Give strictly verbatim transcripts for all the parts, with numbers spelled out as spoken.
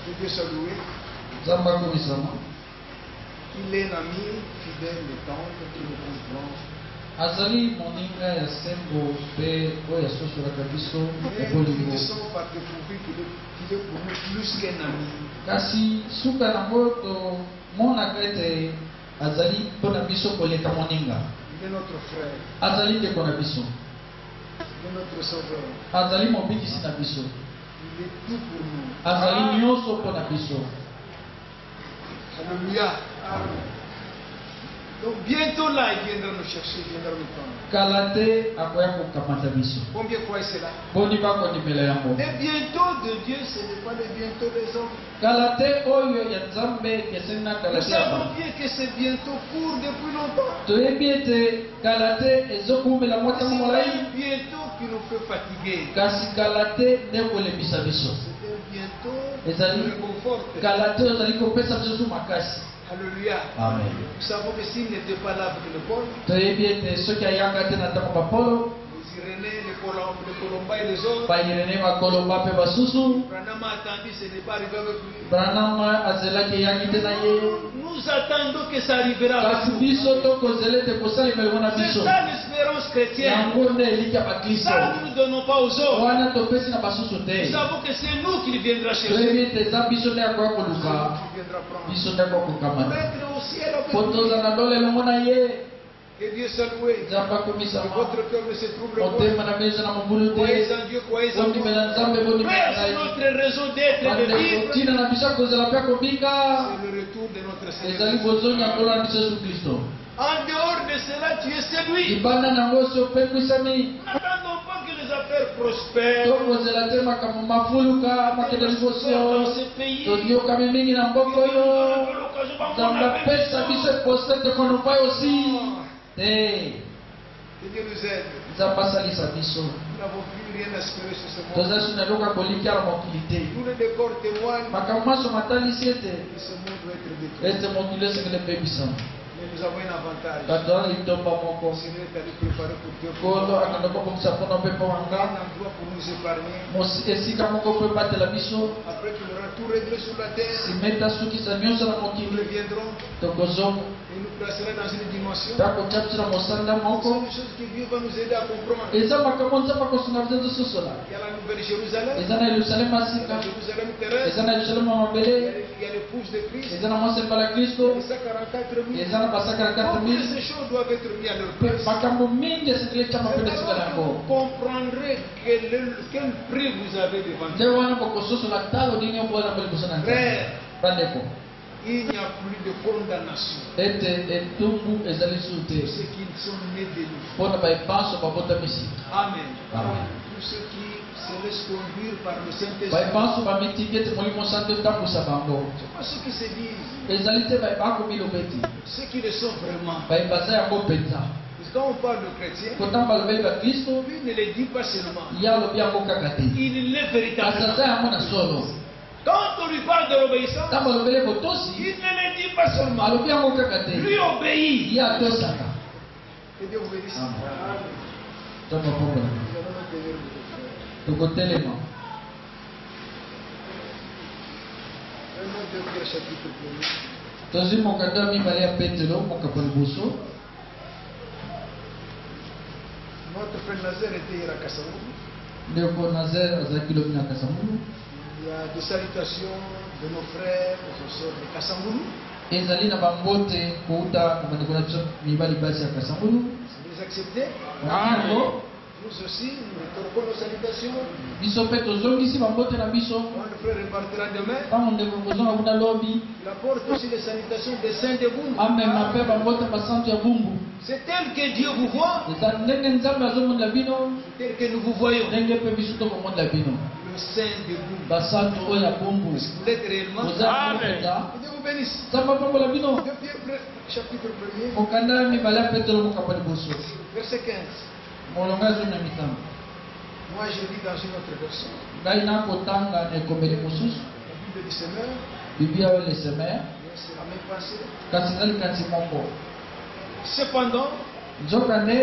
Que Dieu soit loué. Zamba Komisama. Il est un ami fidèle et tendre qui nous comprend. Azali moninga ya sembo pe oya soso la kabiso Mais ebolingo. nous finissons par découvrir qu'il est, qu'il est pour nous plus qu'un ami. Kasi suka nango to mona kete azali pona biso koleka moninga. Il est notre frère. Azali te pona biso. Il est notre sauveur. Azali mobikisi na biso. Il est tout pour nous. Azali nyonso pona biso. Alléluia. Donc bientôt là, il viendra nous chercher, il viendra nous prendre. Kalate akoya kokamata biso. Combien croient cela? Boni bako dimela yango. Les bientôt de Dieu, ce n'est pas les bientôt des hommes. Kalate oyo ya Nzambe kesena Nous kalate. savons bien que c'est bientôt court depuis longtemps. Toyebi ete kalate ezokumela mwata C'est molai. un bientôt qui nous fait fatiguer. Kasi kalate nekolebisa biso. C'est un bientôt Ezali qui nous réconforte. kalate ozali kopesa biso su makasi. Alléluia. Amen. Nous savons que s'il n'était pas là avec le Paul, Toyebi ete soki ayaka te na ntango bapolo les Irénées, les Colom- les Colomba et les autres, bayirene bakoloba mpe basusu Branham a attendu, ce n'est pas arrivé avec lui. Branham azelaki eyaki te na ye. Nous attendons que ça arrivera avec Kasi nous. biso tokozela ete kosalemela na C'est biso. ça l'espérance chrétienne. Yango nde eliki ya bakristo. Ça, nous ne donnons pas aux autres. Wana topesi na basusu Nous te. savons que c'est nous qui viendra Toyebi chercher. ete eza biso nde akoya koluka. Qui viendra prendre. Biso nde akoya Pour kokamata. être au ciel avec Po nous. toza na lole elongo na ye. Que Dieu soit loué. Nzambe Que akomisama. votre cœur ne se trouble pas. Motema na biso na mobulu Croyez te. en Dieu, croyez en Bondimela moi. Nzambe, bondimela Frère, na c'est ye. notre raison d'être et de Bandeko vivre. ntina na biso akozela mpe akobika. C'est le retour de notre Ezali Seigneur. bozongi ya nkolo na biso Yesu Kristo. En dehors de cela, tu es séduit. Libanda nango osi opekwisami. N'attendons pas que les affaires prospèrent Tokozela te makambo mafuluka makende dans liboso. ce pays. Toliokami mingi na mboka oyo. Nzambe apesa biso eposte tekonopai osi. Te. Que Dieu nous aide. Nzambe asalisa biso. Nous n'avons plus rien à espérer sur ce monde. Toza suna eloka kolikia na mokili te. Tous les décors témoignent Makambo maso matalisi ete que ce monde doit être détruit. ete mokili esengeli ebebisama. Mais nous avons un avantage. Bato wana litomba Le moko. Seigneur est allé préparer pour Dieu. Nkolo akanda kobongisa mpona mpepo Un wanga. endroit pour nous épargner. Mosi- esika moko mpo ebatela biso. Après qu'il aura tout réglé sur la terre, Simeta asukisa nyonso na nous mokili. reviendrons Tokozonga. et nous placerons dans une dimension. Mpe akotia biso na mosanda Ce moko. sont des choses que Dieu va nous aider à comprendre. Eza makambo nzambe akosunga biso tososola. Il y a la nouvelle Jérusalem, Eza na Yerusalemu il y a asika. la Jérusalem terrestre, Eza na Yerusalemu ya il y a mabele. les- il y a l'épouse de Christ, Eza na mwasi mpala il y Kristo. a les cent quarante-quatre mille. Eza na basaka na quatre Toutes mille. ces choses doivent être mises à leur Mpe place. makambo mingi esengeli etiama mpe na Et esika na alors que yango. vous comprendrez quel, est- quel prix vous avez devant nde Dieu. wana bokososola talo nini okola mpe liboso na Nzambe. Frère, Bandeko il n'y a plus de condamnation ete etumbu ezali su te pour ceux qui sont nés de nous. mpona baepanso babotamisi. Amen. Amen. Tous ceux qui se laissent conduire par le Saint-Esprit. baepanso bamitiki ete molimo santo etambusa bango. C'est pas ceux qui se disent, ezali te bakomiloba ete ceux qui le sont vraiment. baebaza yango mpenza. Parce que quand on parle de chrétien, Kotanga balobeli bakristo lui ne le dit pas seulement. ye alobi yango kaka te. Il l'est kasi aza véritablement. yango na solo. Quand on lui parle de l'obéissance, ntango alobeli il botosi ne le dit pas seulement. alobi yango kaka te. Lui obéit. ye atosaka. Que Dieu vous bénisse. Amen. Nzambe apambola. Nous allons nous tenir debout. tokotelema. Vraiment, de Pierre chapitre premier. tozwi mokanda ya mibale ya petelo mokapa liboso. Notre frère Nazaire était hier à Kassamou. ndeko nazer azalaki lobi na kasamulu. Il y a des salutations de nos frères, de nos sœurs de Kassamou. ezali na bambote kouta na bandeko na biso mibali basi ya kasamulu. C'est les accepter. yango Nous aussi, nous retournons nos salutations. biso mpe tozongisi bambote na biso. Quand le frère repartira demain, ntango ndeko kozonga kuna lobi il apporte aussi les salutations des saints de Boum. amema mpe bambote ya basantu ya bumbu. C'est tel que Dieu vous voit, eza ndenge nzambe azomonela bino tel que nous vous voyons. ndenge mpe biso tokomonela bino. Le saint de Boum. basantu oyo ya bumbu Vous l'êtes réellement. oza mpenza. Que Dieu vous bénisse. nzambe apambola bino. De Pierre, pre- chapitre premier, mokanda ya mibale ya petelo mokapa liboso. verset quinze. molonga zwi na mitano. Moi, je lis dans une autre version. ngai nakotanga na ekomeli mosusu La Bible du Seigneur, biblia oyo lesemer mais c'est la même pensée. kasi eza likanisi moko. Cependant, nzokande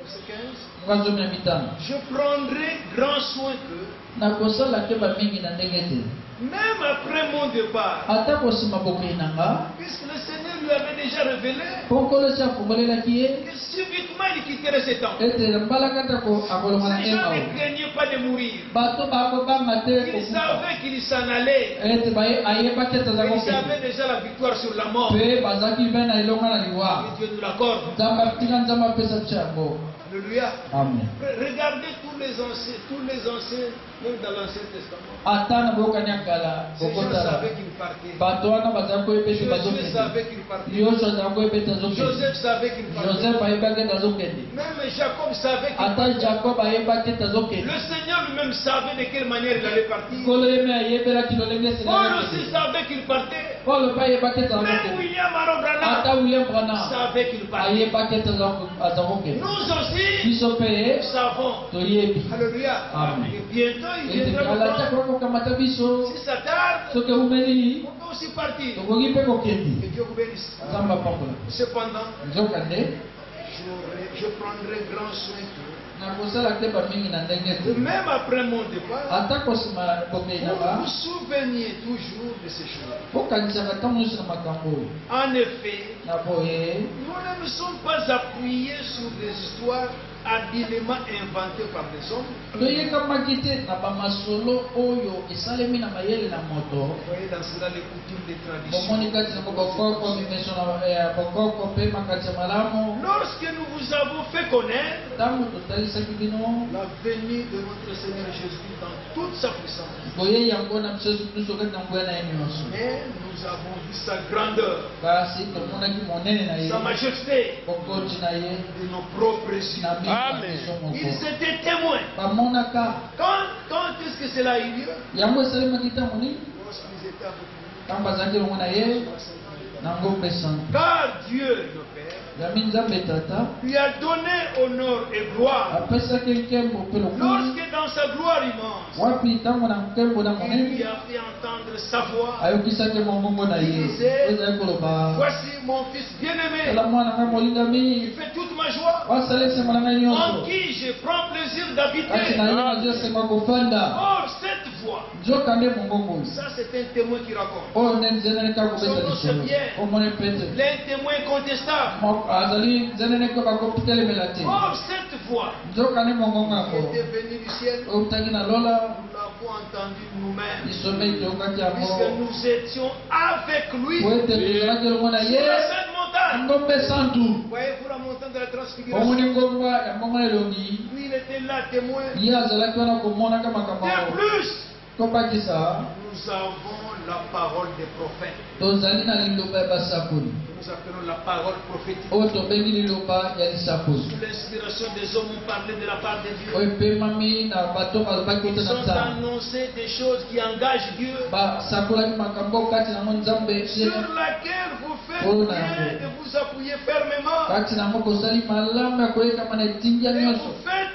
verset quinze. mwanzo kumi na mitano. Je prendrai grand soin que, nakosala te bamingi na ndenge te même après mon départ, ata kosima bokei na nga puisque le Seigneur lui avait déjà révélé mpo nkolo esi afungolelaki ye que subitement il quitterait ce temps. ete mbalaka te ako- akolonga na Ces gens emao ne craignaient pas de mourir. bato bakobanga te Ils kokufa savaient qu'il s'en allait. ete baye- ayebaki ete aza Ils kokende avaient déjà la victoire sur la mort. mpe bazalaki mpe na elonga na liwa Que Dieu nous l'accorde. nzambe atika nzambe apesa biso yango Alléluia. amen Re- Regardez tous les anciens, tous les anciens, même dans l'Ancien Testament. ata na boyokani ya kala Ces gens bokotala savaient qu'il partait. bato wana bazali koyeba ete Josué bazokende savait qu'il partait. nyonso azali koyeba ete azokende Joseph savait qu'il partait. joseph ayebaki ete azokende Même Jacob savait qu'il ata partait. jacob ayebaki ete azokende Le Seigneur lui-même savait de quelle manière il allait partir. nkolo ye me ayebelaki lolenge Paul aussi savait qu'il partait. paulo mpe ayebaki ete Même azokende William Aaron Branham ata william branham savait qu'il partait. ayebaki ete azokende Nous aussi, biso mpe nous savons. toyebi Alléluia. Amen. Et bientôt, il ete viendra le kala tia temps. kokamata biso Si ça tarde, soki eumeli on peut aussi partir. tokoki mpe kokende Que Dieu vous bénisse. nzambe apambola Cependant, nzokande j'aurai- je prendrai grand soin que, nakosala te bamingi na ndenge te même après mon départ, ata kosima bokei na vous ba vous souveniez toujours de ces choses. okanisaka ntango nyonso na makambo oyo En effet, na boye nous ne nous sommes pas appuyés sur des histoires habilement inventées par des hommes. toyekamaki te na bamasolo oyo esalemi na mayele na moto Vous voyez dans cela les coutumes, les bomoni traditions. kati nango bokoko mimeso na ya bokoko mpe makati ya malamu Lorsque nous vous avons fait connaître ntango totalisaki bino la venue de notre Seigneur Jésus dans toute sa puissance, boye yango na biso nyonso kati na nguya na ye nyonso mais nous avons vu sa grandeur, kasi tomonaki monene na ye sa majesté bokoti na ye de nos propres yeux. na mika na biso Ils moko étaient témoins. bamonaka Quand, quand est-ce que cela a eu lieu? yango esalemaki ntango nini Lorsqu'ils étaient avec lui. ntango bazalaki elongo na ye nango pesante Car Dieu, le Père, yami nzambe tata lui a donné honneur et gloire. apesaki nkembo mpe lokumu Lorsque dans sa gloire immense, wapi ntango na nkembo na il lui monene a fait entendre sa voix. ayokisaki mongongo na ye ezali koloba Voici mon fils bien-aimé, tala mwana ngai il molingami fait toute ma joie, wasala esengo na ngai en nyonso qui je prends plaisir kati d'habiter. na ye nazwi esengo ya kofanda Or, cette voix, nzoka nde mongongo ça c'est un témoin qui raconte. oyo nde nzenene kaka kobeta lisolo omoni pete L'un témoin incontestable. Mo- azali nzenene ko bakotelemela te Or, cette voix nzoka nde mongongo qui yango était venue du ciel, oyo utaki na lola nous l'avons entendu nous-mêmes, lisomei toyokaki puisque yango nous étions avec lui po ete tozalaki elongo na sur ye la sainte montagne. ngombe santu Voyez-vous la montagne de la transfiguration? omoni ngomba ya mbongo na elongi Lui, il était là, témoin. ye azalaki wana komonaka makambo De yango plus, tobakisa nous avons la parole des prophètes. tozali na liloba ya basakoli Nous appelons la parole prophétique. oyo tobengi liloba ya lisakoli Sous l'inspiration des hommes, on parlait de la part de Dieu. oyo epemami na bato balobaki Ils ota na ont nzambe annoncé des choses qui engagent Dieu, basakolaki makambo kati nango nzambe sur laquelle vous faites Oh, bien non. de vous appuyer fermement. kati nango kosali malamu ya koyekama na etingia Et nyonso vous faites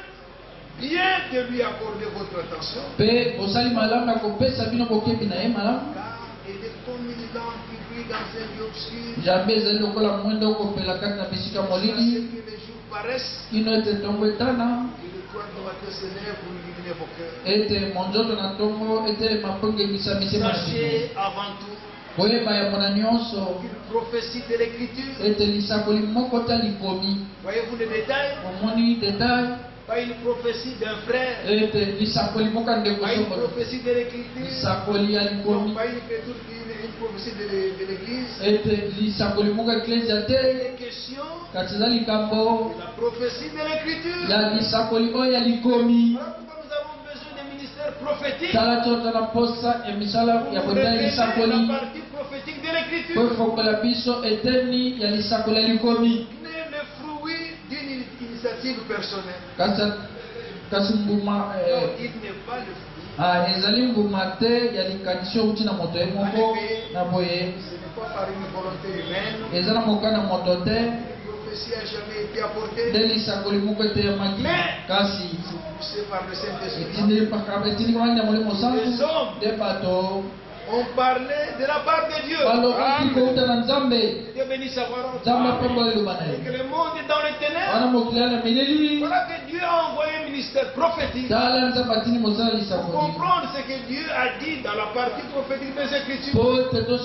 bien de lui accorder votre attention. mpe kosali malamu ya kopesa bino bokebi na ye malamu Car il est comme une lampe qui brille dans un lieu obscur. jambe ezali lokola mwendo okopela kati na bisika Jusqu'à ce molili que les jours paraissent kino ete ntongo etana et le toit de matin s'élève pour illuminer vos cœurs. ete monzoto na ntongo etelema mpo ngengisa mitema na bino Sachez avant tout koyeba yango na nyonso une prophétie de l'écriture. ete lisakoli moko ta likomi Voyez-vous le détail? omoni detail Pas une prophétie d'un frère, ete lisakoli moko ya ndeko pas une sokolo prophétie de l'écriture, lisakoli ya non, likomi pas une, une, une prophétie de, l'é- de l'église. ete lisakoli moko ya eklezia te Il est question kati eza likambo de la prophétie de l'écriture. ya lisakoli oyo ya likomi Voilà pourquoi nous avons besoin des ministères prophétiques tala tota na posa ya misala ya pour kolia révéler lisakoli la partie prophétique de po l'écriture. efokola biso eteni ya lisakoli ya likomi N'est le fruit d'une initiative personnelle. kasi kasi mbuma eh, Non, il n'est pas le fruit. ah, ezali mbuma te ya likanisi outi na moto ye moko na boye Ce n'est pas par une volonté humaine. eza na moka na moto te Une prophétie n'a jamais été apportée. nde lisakoli moko eteyamaki Mais- kasi Poussée par le Saint-Esprit. etindikama na molimo santu Les hommes nde bato On parlait de la part de Dieu. Dieu bénisse sa parole. Et que le monde est dans les ténèbres. Voilà que Dieu a envoyé un ministère prophétique pour comprendre ce que Dieu a dit dans la partie prophétique des Écritures. Et Dieu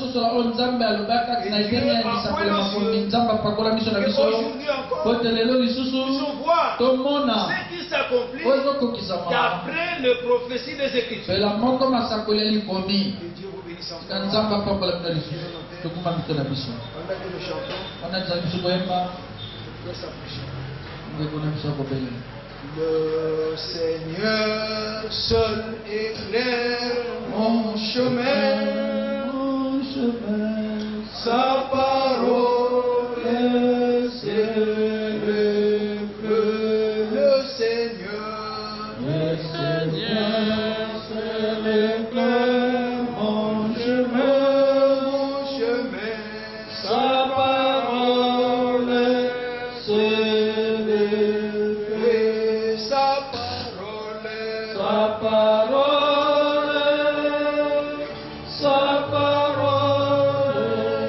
a aujourd'hui encore, nous puissions voir ce qui s'accomplit d'après les prophéties des Écritures. Que Dieu vous bénisse encore. On a dit le chanson. Le Seigneur seul éclaire mon chemin, mon chemin. Sa parole c'est le feu. Le Seigneur, le Seigneur seul éclaire mon chemin, mon chemin. Sa parole c'est le feu. Sa parole, sa parole, sa parole,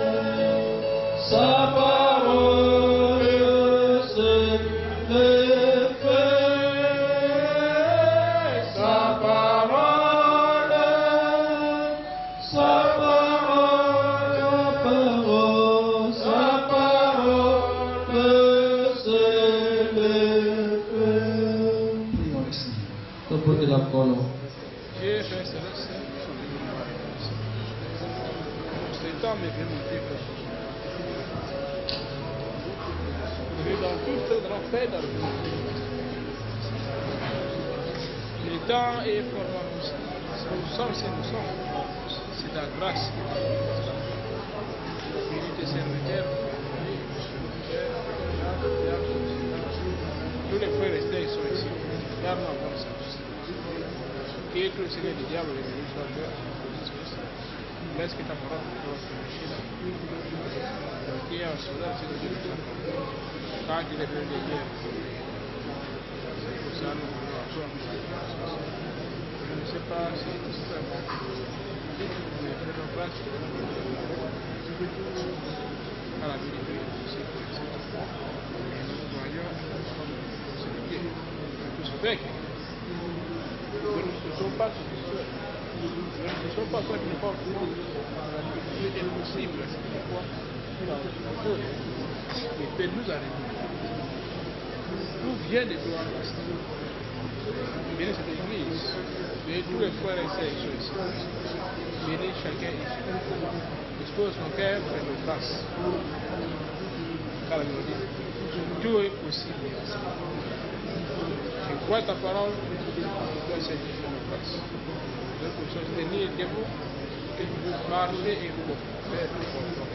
sa parole c'est le feu. Sa parole, sa parole, parole, sa parole c'est le feu. Prions le Seigneur. Dieu, Père Céleste, ce temps m'est venu quelque chose. Je vais dans toute la paix dans le monde. Le temps est formant nous. Nous sommes ce que nous sommes. C'est la grâce. Bénis tes serviteurs. Tous les frères restés ils sont ici. Garde-moi bon sens. Que tout le Seigneur du diable les bénisse soit Père. Laisse que ta parole soit péchée là. Donc il y a un soldat, c'est le Dieu de ta parole. Quand il est venu de guerre, c'est pour ça que nous voulons avoir je ne sais pas si tout ça va. Mais faisons grâce à la vérité aussi. Et nous voyons ce qui est tout ce fait. Nous ne sommes pas spirituels. Nous ne sommes pas ceux qui ne parlent pas. La vérité est possible. C'est pourquoi il peut nous arriver. D'où vient de toi, bénis cette église. Bénis tous les frères et sœurs qui sont ici. Bénis chacun ici. Dispose ton cœur pour nos grâces. Car nous dit, tout est possible. Je crois ta parole, tu dois servir nos grâces. Donc, nous sommes tenus debout et nous marcher et nous faire le bon.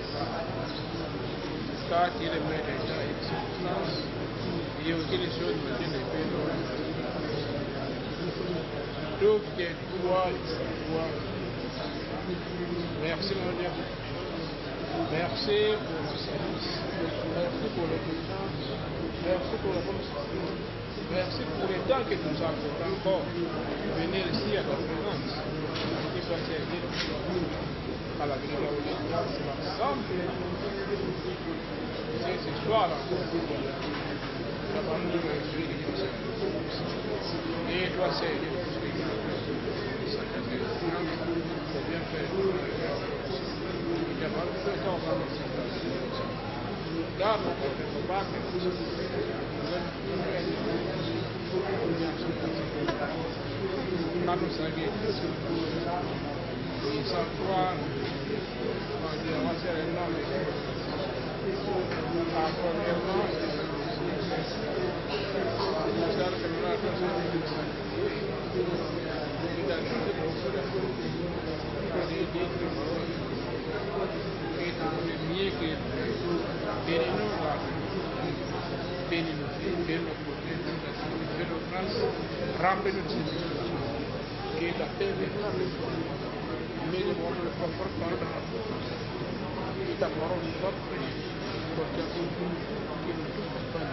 Car il est maître des gens et des circonstances. Il y a aussi les choses que Dieu ne fait pas. Tout vient de toi et de toi. Merci mon Dieu. Merci pour le service. Merci pour l'obéissance. Merci pour la bonne santé. Merci pour le temps que nous avons encore venir ici à ta présence. Qui soit servi à la vérité originale, c'est l'ensemble. C'est ce soir encore. La parole de Dieu est Dieu. Et toi, c'est Dieu. C'est bien fait. La parole de Dieu est en train de se faire. Garde mon cœur, ne faut pas que nous quand nous savions et sans croire, on dit, on va faire un nom, premièrement, nous allons faire une attention et mieux que bénis-nous là, bénis-nous, bénis-nous pour bénis-nous grâce, remplis-nous de situation. Que la paix vienne, mais nous avons le confort par la et ta parole nous va prêcher pour que nous tous pas.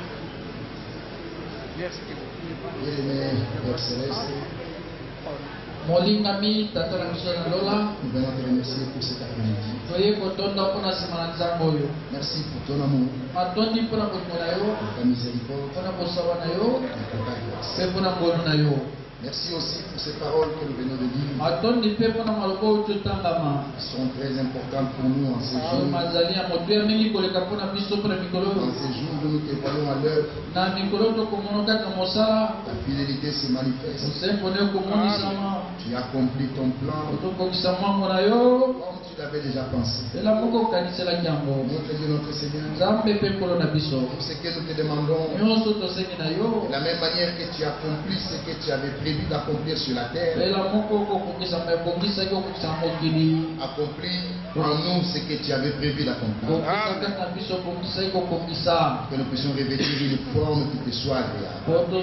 Merci que vous Bien-aimé Père Céleste, Moling kami, Tata Rangsana Lola, remercier pour cet après-midi. Merci pour ton amour, pour ta miséricorde, pour ta grâce. Merci aussi pour ces paroles que nous venons de lire. Elles sont très importantes pour nous en ces jours. En ces jours où nous te voyons à l'œuvre, ta fidélité se manifeste. Tu accomplis ton plan comme tu l'avais déjà pensé. Notre Dieu, notre Seigneur, tout ce que nous te demandons, de la même manière que tu accomplis ce que tu avais prévu d'accomplir sur la terre, accomplis en nous ce que tu avais prévu d'accomplir, que nous puissions revêtir une forme qui te soit agréable.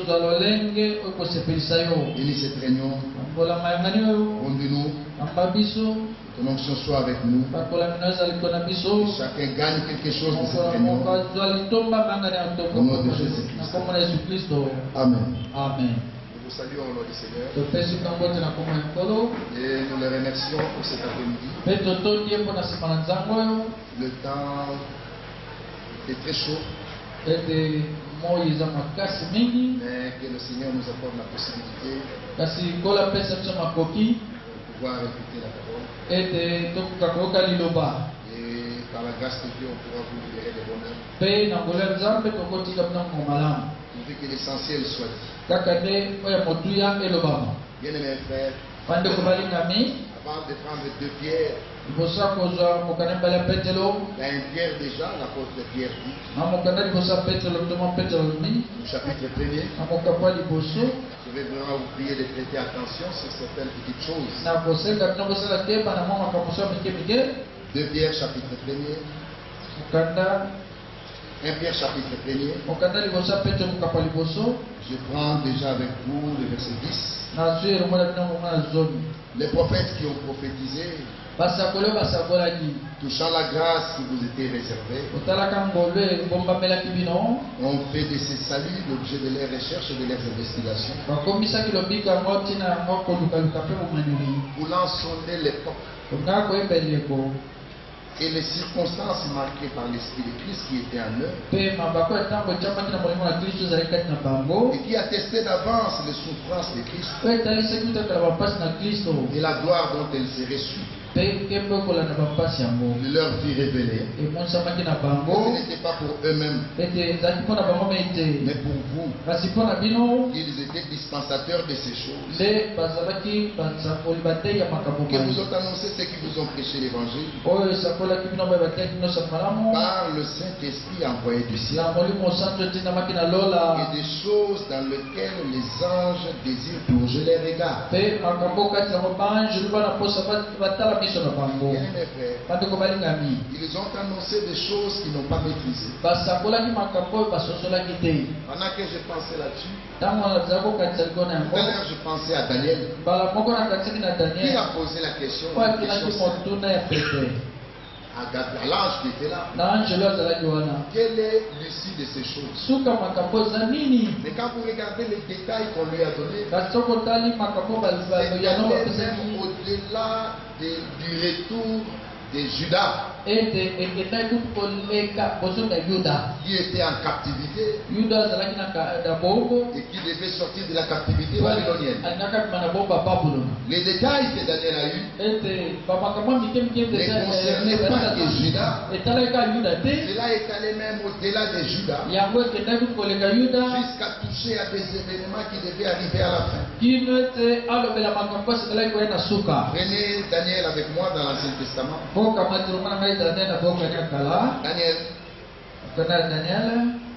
Bénis cette réunion, conduis-nous, ton onction soit avec nous, que chacun gagne quelque chose de cette réunion, au nom de Jésus-Christ. Amen. Amen. Nous saluons au nom du Seigneur et nous le remercions pour cet après-midi. Le temps est très chaud, mais que le Seigneur nous apporte la possibilité de pouvoir écouter la parole. Et par la grâce de Dieu, on pourra vous libérer de bonheur. Pourvu que l'essentiel soit dit. Bien-aimés frères, avant de prendre deux pierres, il y a une pierre déjà, l'apôtre Pierre dit, au chapitre premier. Je vais vraiment vous prier de prêter attention sur certaines petites choses. deux Pierre chapitre premier. un Pierre chapitre premier. Je prends déjà avec vous le verset dix. Les prophètes qui ont prophétisé touchant la grâce qui vous était réservée ont fait de ces saluts l'objet de leurs recherches et de leurs investigations, voulant sonder l'époque et les circonstances marquées par l'Esprit de Christ qui était en eux et qui attestait d'avance les souffrances de Christ et la gloire dont elle s'est reçue. Il leur fit révéler que ce n'était pas pour eux-mêmes, mais pour vous, qu'ils étaient dispensateurs de ces choses, que vous ont annoncé ceux qui vous ont prêché l'évangile par le Saint-Esprit envoyé du ciel, et des choses dans lesquelles les anges désirent plonger les regards. Bien-aimés frères, ils ont annoncé des choses qu'ils n'ont pas maîtrisées. Pendant que je pensais là-dessus, tout à l'heure je pensais à Daniel, qui a posé la question, la question à l'ange qui était là. Quelle est l'issue de ces choses? Mais quand vous regardez les détails qu'on lui a donnés, c'est même au-delà de, du retour de Judas, qui était en captivité et qui devait sortir de la captivité babylonienne. Les détails que Daniel a eus ne concernaient pas que Judas. Cela est allé même au-delà de Judas, jusqu'à toucher à des événements qui devaient arriver à la fin. Prenez Daniel avec moi dans l'Ancien Testament. Daniel. Daniel.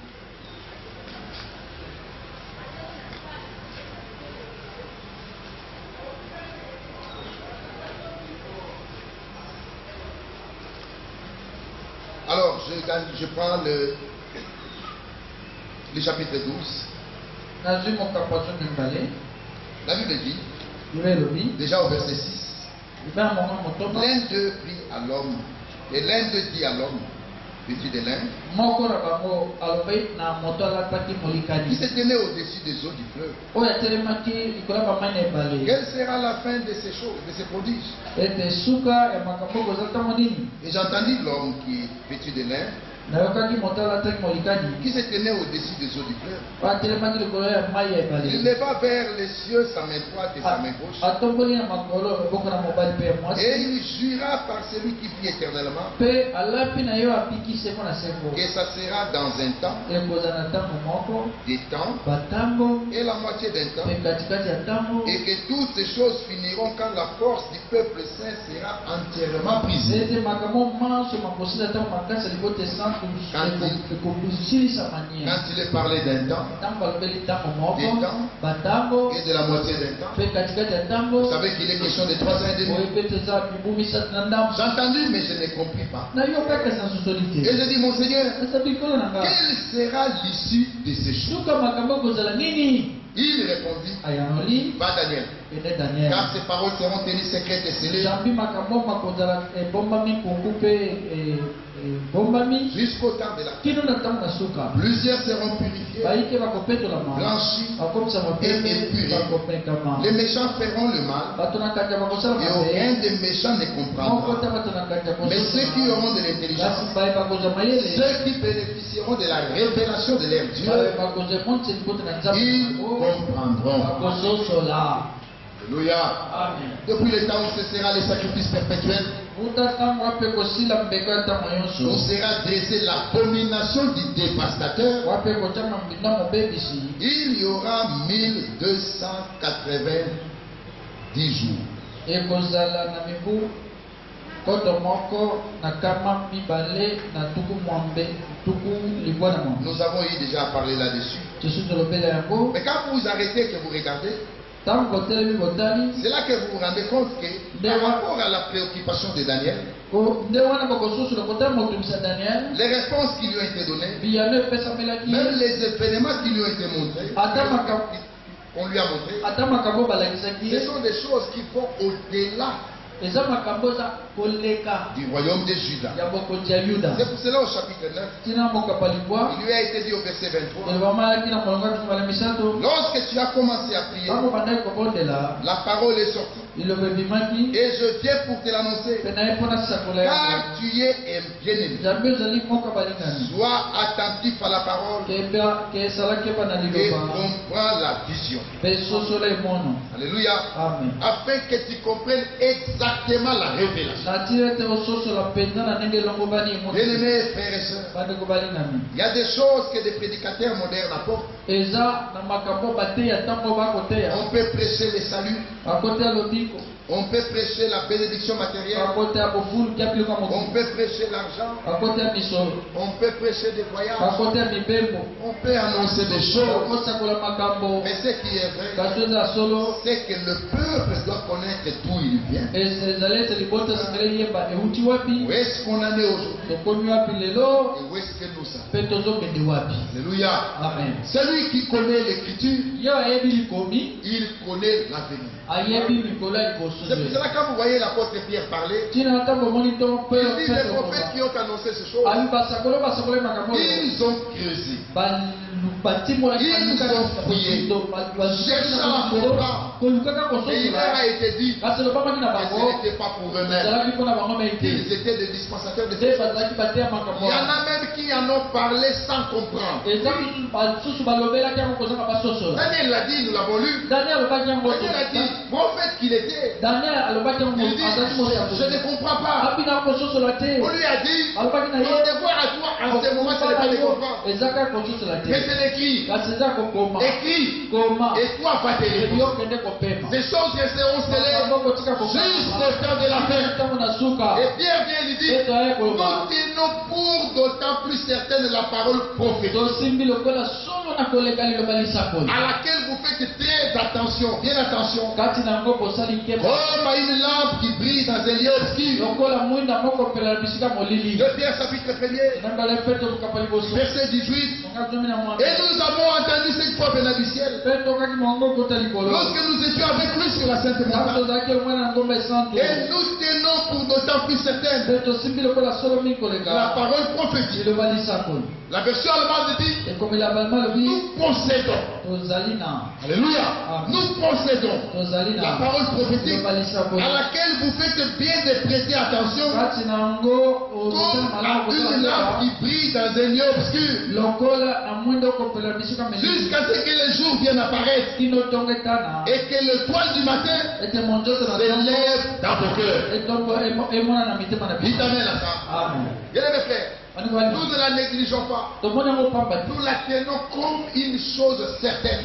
Alors, je, je prends le, le chapitre douze. La Bible dit, déjà au verset six, l'un d'eux prit à l'homme, et l'un d'eux dit à l'homme, vêtu de lin, qui se tenait au-dessus des eaux du fleuve. Quelle sera la fin de ces choses, de ces prodiges? Et j'entendis l'homme qui vêtu de lin, qui se tenait au-dessus des eaux du fleuve. Il leva vers les cieux sa main droite et sa main gauche. Et il jura par celui qui vit éternellement que ça sera dans un temps, des temps et la moitié d'un temps, et que toutes ces choses finiront quand la force du peuple saint sera entièrement brisée. Quand il, quand il est parlé d'un temps, des temps et de la moitié d'un temps, vous savez qu'il est question de trois ans et demi. J'ai entendu, mais je n'ai compris pas. Et je dis, mon Seigneur, quelle sera l'issue de ces choses? Il répondit, va Daniel, car ces paroles seront tenues secrètes et scellées jusqu'au temps de la fin. Plusieurs seront purifiés, blanchis et épurés. Les méchants feront le mal et aucun des méchants ne comprendra. Mais ceux qui auront de l'intelligence, ceux qui bénéficieront de la révélation de leur Dieu, ils comprendront. Alléluia. Depuis le temps où cessera les sacrifices perpétuels, où sera dressée l'abomination du dévastateur, il y aura mille deux cent quatre-vingt-dix jours. Nous avons eu déjà parlé là-dessus. Mais quand vous vous arrêtez, que vous regardez, c'est là que vous vous rendez compte que par rapport à la préoccupation de Daniel, les réponses qui lui ont été données, même les événements qui lui ont été montrés, on lui a montré, ce sont des choses qui vont au-delà du royaume de Juda. C'est pour cela au chapitre neuf, il lui a été dit au verset vingt-trois, lorsque tu as commencé à prier, la parole est sortie et je viens pour te l'annoncer, car tu es un bien-aimé. Sois attentif à la parole et comprends la vision. Alléluia. Afin que tu comprennes exactement la révélation. Bien-aimés frères et sœurs, il y a des choses que des prédicateurs modernes apportent. On peut prêcher le salut, on peut prêcher la bénédiction matérielle, on peut prêcher l'argent, on peut prêcher des voyages, on peut annoncer des choses. Mais ce qui est vrai, c'est que le peuple doit connaître d'où il vient. Où est-ce qu'on en est aujourd'hui? Et où est-ce que nous sommes? Alléluia. Celui qui connaît l'écriture, il connaît l'avenir. C'est pour cela que quand vous voyez l'apôtre Pierre parler, il dit les prophètes qui ont annoncé ces choses, ils ont creusé, ils ont fouillé, cherchant à comprendre. Et il leur a été dit que ce n'était pas pour eux-mêmes, qu'ils étaient des dispensateurs de ces choses. Il y en a même qui en ont parlé sans comprendre. Daniel l'a dit, nous l'avons lu. Daniel a dit, prophète qu'il était, il dit, je ne comprends pas. On lui a dit, ton devoir à toi en ce moment, ce n'est pas de comprendre. Mais c'est l'écrit. Écrit. Et toi, va te répondre. Ces choses seront scellées jusqu'au temps de la fin. Et Pierre vient lui dire, nous tenons pour d'autant plus certaine la parole prophétique, à laquelle vous faites très attention, bien attention, comme à une lampe qui brille dans un lieu obscur. Le Pierre chapitre premier, verset dix-huit. Et nous avons entendu cette fois venant du ciel, lorsque nous étions avec lui sur la sainte montagne, et nous tenons pour d'autant plus certaine la parole prophétique. La version allemande dit, nous possédons. Alléluia. Nous possédons la parole prophétique à laquelle vous faites bien de prêter attention comme à une lampe qui brille dans un lieu obscur jusqu'à ce que le jour vienne apparaître et que l'étoile du matin s'élève dans vos cœurs. Dites amen à ça. Bien mes frères, nous ne la négligeons pas. Nous la tenons comme une chose certaine.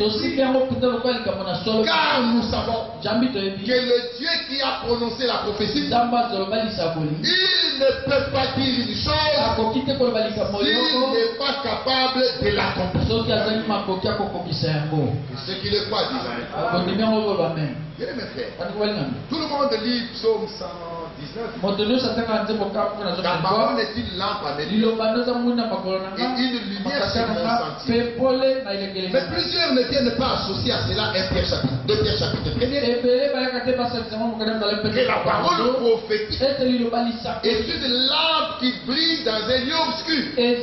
Car nous savons que le Dieu qui a prononcé la prophétie, il ne peut pas dire une chose s'il n'est pas capable de l'accomplir. Ce qu'il est pas dit. Bien mes frères, tout le monde lit Psaume cent dix-neuf. La parole est une lampe à mes pieds et une lumière sur mon sentier. Mais plusieurs ne viennent pas associer à cela un Pierre chapitre, deux Pierre chapitre premier. Que la parole prophétique est une lampe qui brille dans un lieu obscur.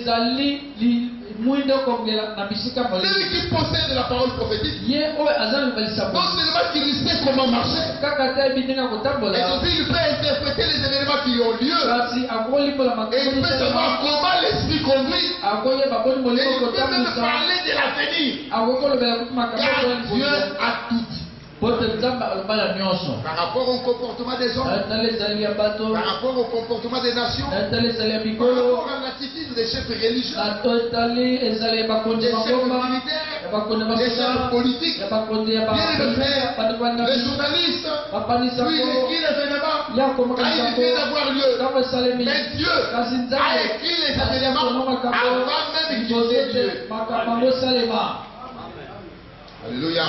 Celui qui possède la parole prophétique, non seulement qu'il sait comment marcher, et aussi il peut interpréter les événements qui ont lieu, et il peut savoir comment l'esprit conduit, et il peut même parler de l'avenir, car Dieu a tout dit. Par rapport au comportement des hommes, par rapport au comportement des nations, par rapport à l'attitude des chefs religieux, des chefs militaires, des chefs politiques, bien les journalistes, puis écrit l'événement, quand il vient d'avoir lieu. Mais Dieu a écrit les événements avant même qu'ils aient lieu. Alléluia.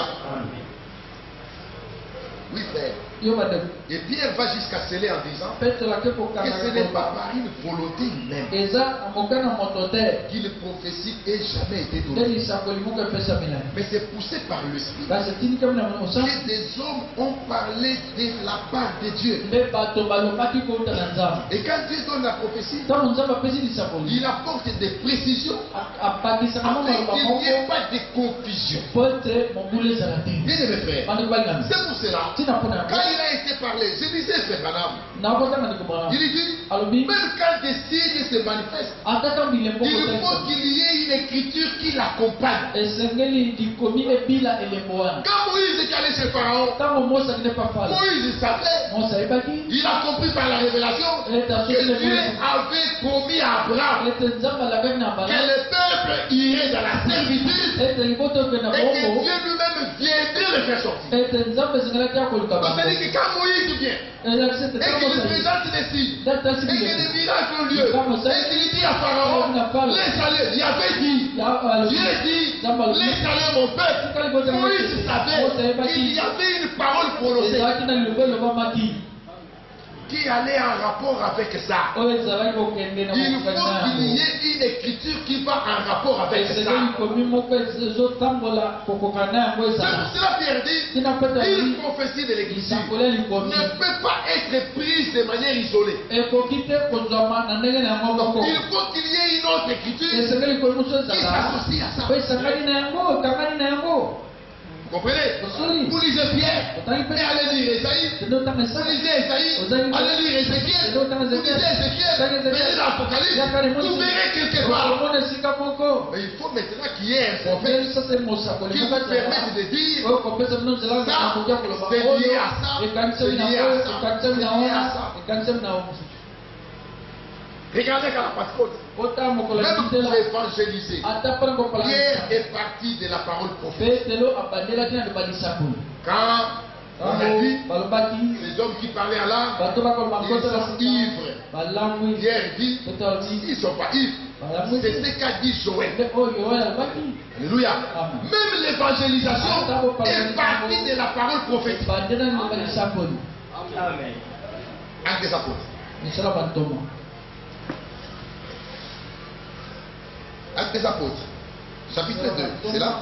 Oui, frère. Et Pierre va jusqu'à sceller en disant que ce n'est pas par une volonté humaine qu'il prophétie ait jamais été donné. Mais c'est poussé par l'Esprit que des hommes ont parlé de la part de Dieu. Et quand Dieu donne la prophétie, il apporte des précisions afin qu'il n'y ait pas de confusion. Bien mes frères, c'est pour cela. Quand il a été parlé, je disais c'est banal. Il dit, même quand des signes se manifestent, il faut qu'il y ait une écriture qui l'accompagne. Quand Moïse est allé chez Pharaon, Moïse savait, il a compris par la révélation que Dieu avait promis à Abraham que le peuple irait dans la servitude et que Dieu lui-même viendrait le faire sortir. C'est-à-dire que quand Moïse vient et qu'il présente des signes et que des miracles ont lieu et qu'il dit à Pharaon, laisse aller, il avait dit, Dieu dit, laisse aller mon peuple. Moïse savait qu'il y avait une parole prononcée qui allait en rapport avec ça. Il faut qu'il y ait une écriture qui va en rapport avec ça. C'est pour cela Pierre dit, une prophétie de l'écriture ne peut pas être prise de manière isolée. Il faut qu'il y ait une autre écriture qui s'associe à ça. Vous comprenez? Vous lisez Pierre et allez lire Esaïe. Vous lisez Esaïe, allez lire Ézéchiel. Vous lisez Ézéchiel, venez dans l'Apocalypse. Vous verrez quelque part. Mais il faut maintenant qu'il y ait un prophète qui vous permette de dire ça, c'est lié à ça, c'est lié à ça, c'est lié à ça. Regardez quand la Pentecôte, même pour évangéliser, Pierre est parti de la parole prophétique. Quand on a dit, les hommes qui parlaient à langue, ils sont ivres. Pierre dit, ils ne sont pas ivres. C'est ce qu'a dit Joël. Alléluia. Même l'évangélisation est partie de la parole prophétique. Amen. Actes des apôtres. Actes des apôtres, chapitre deux, c'est là.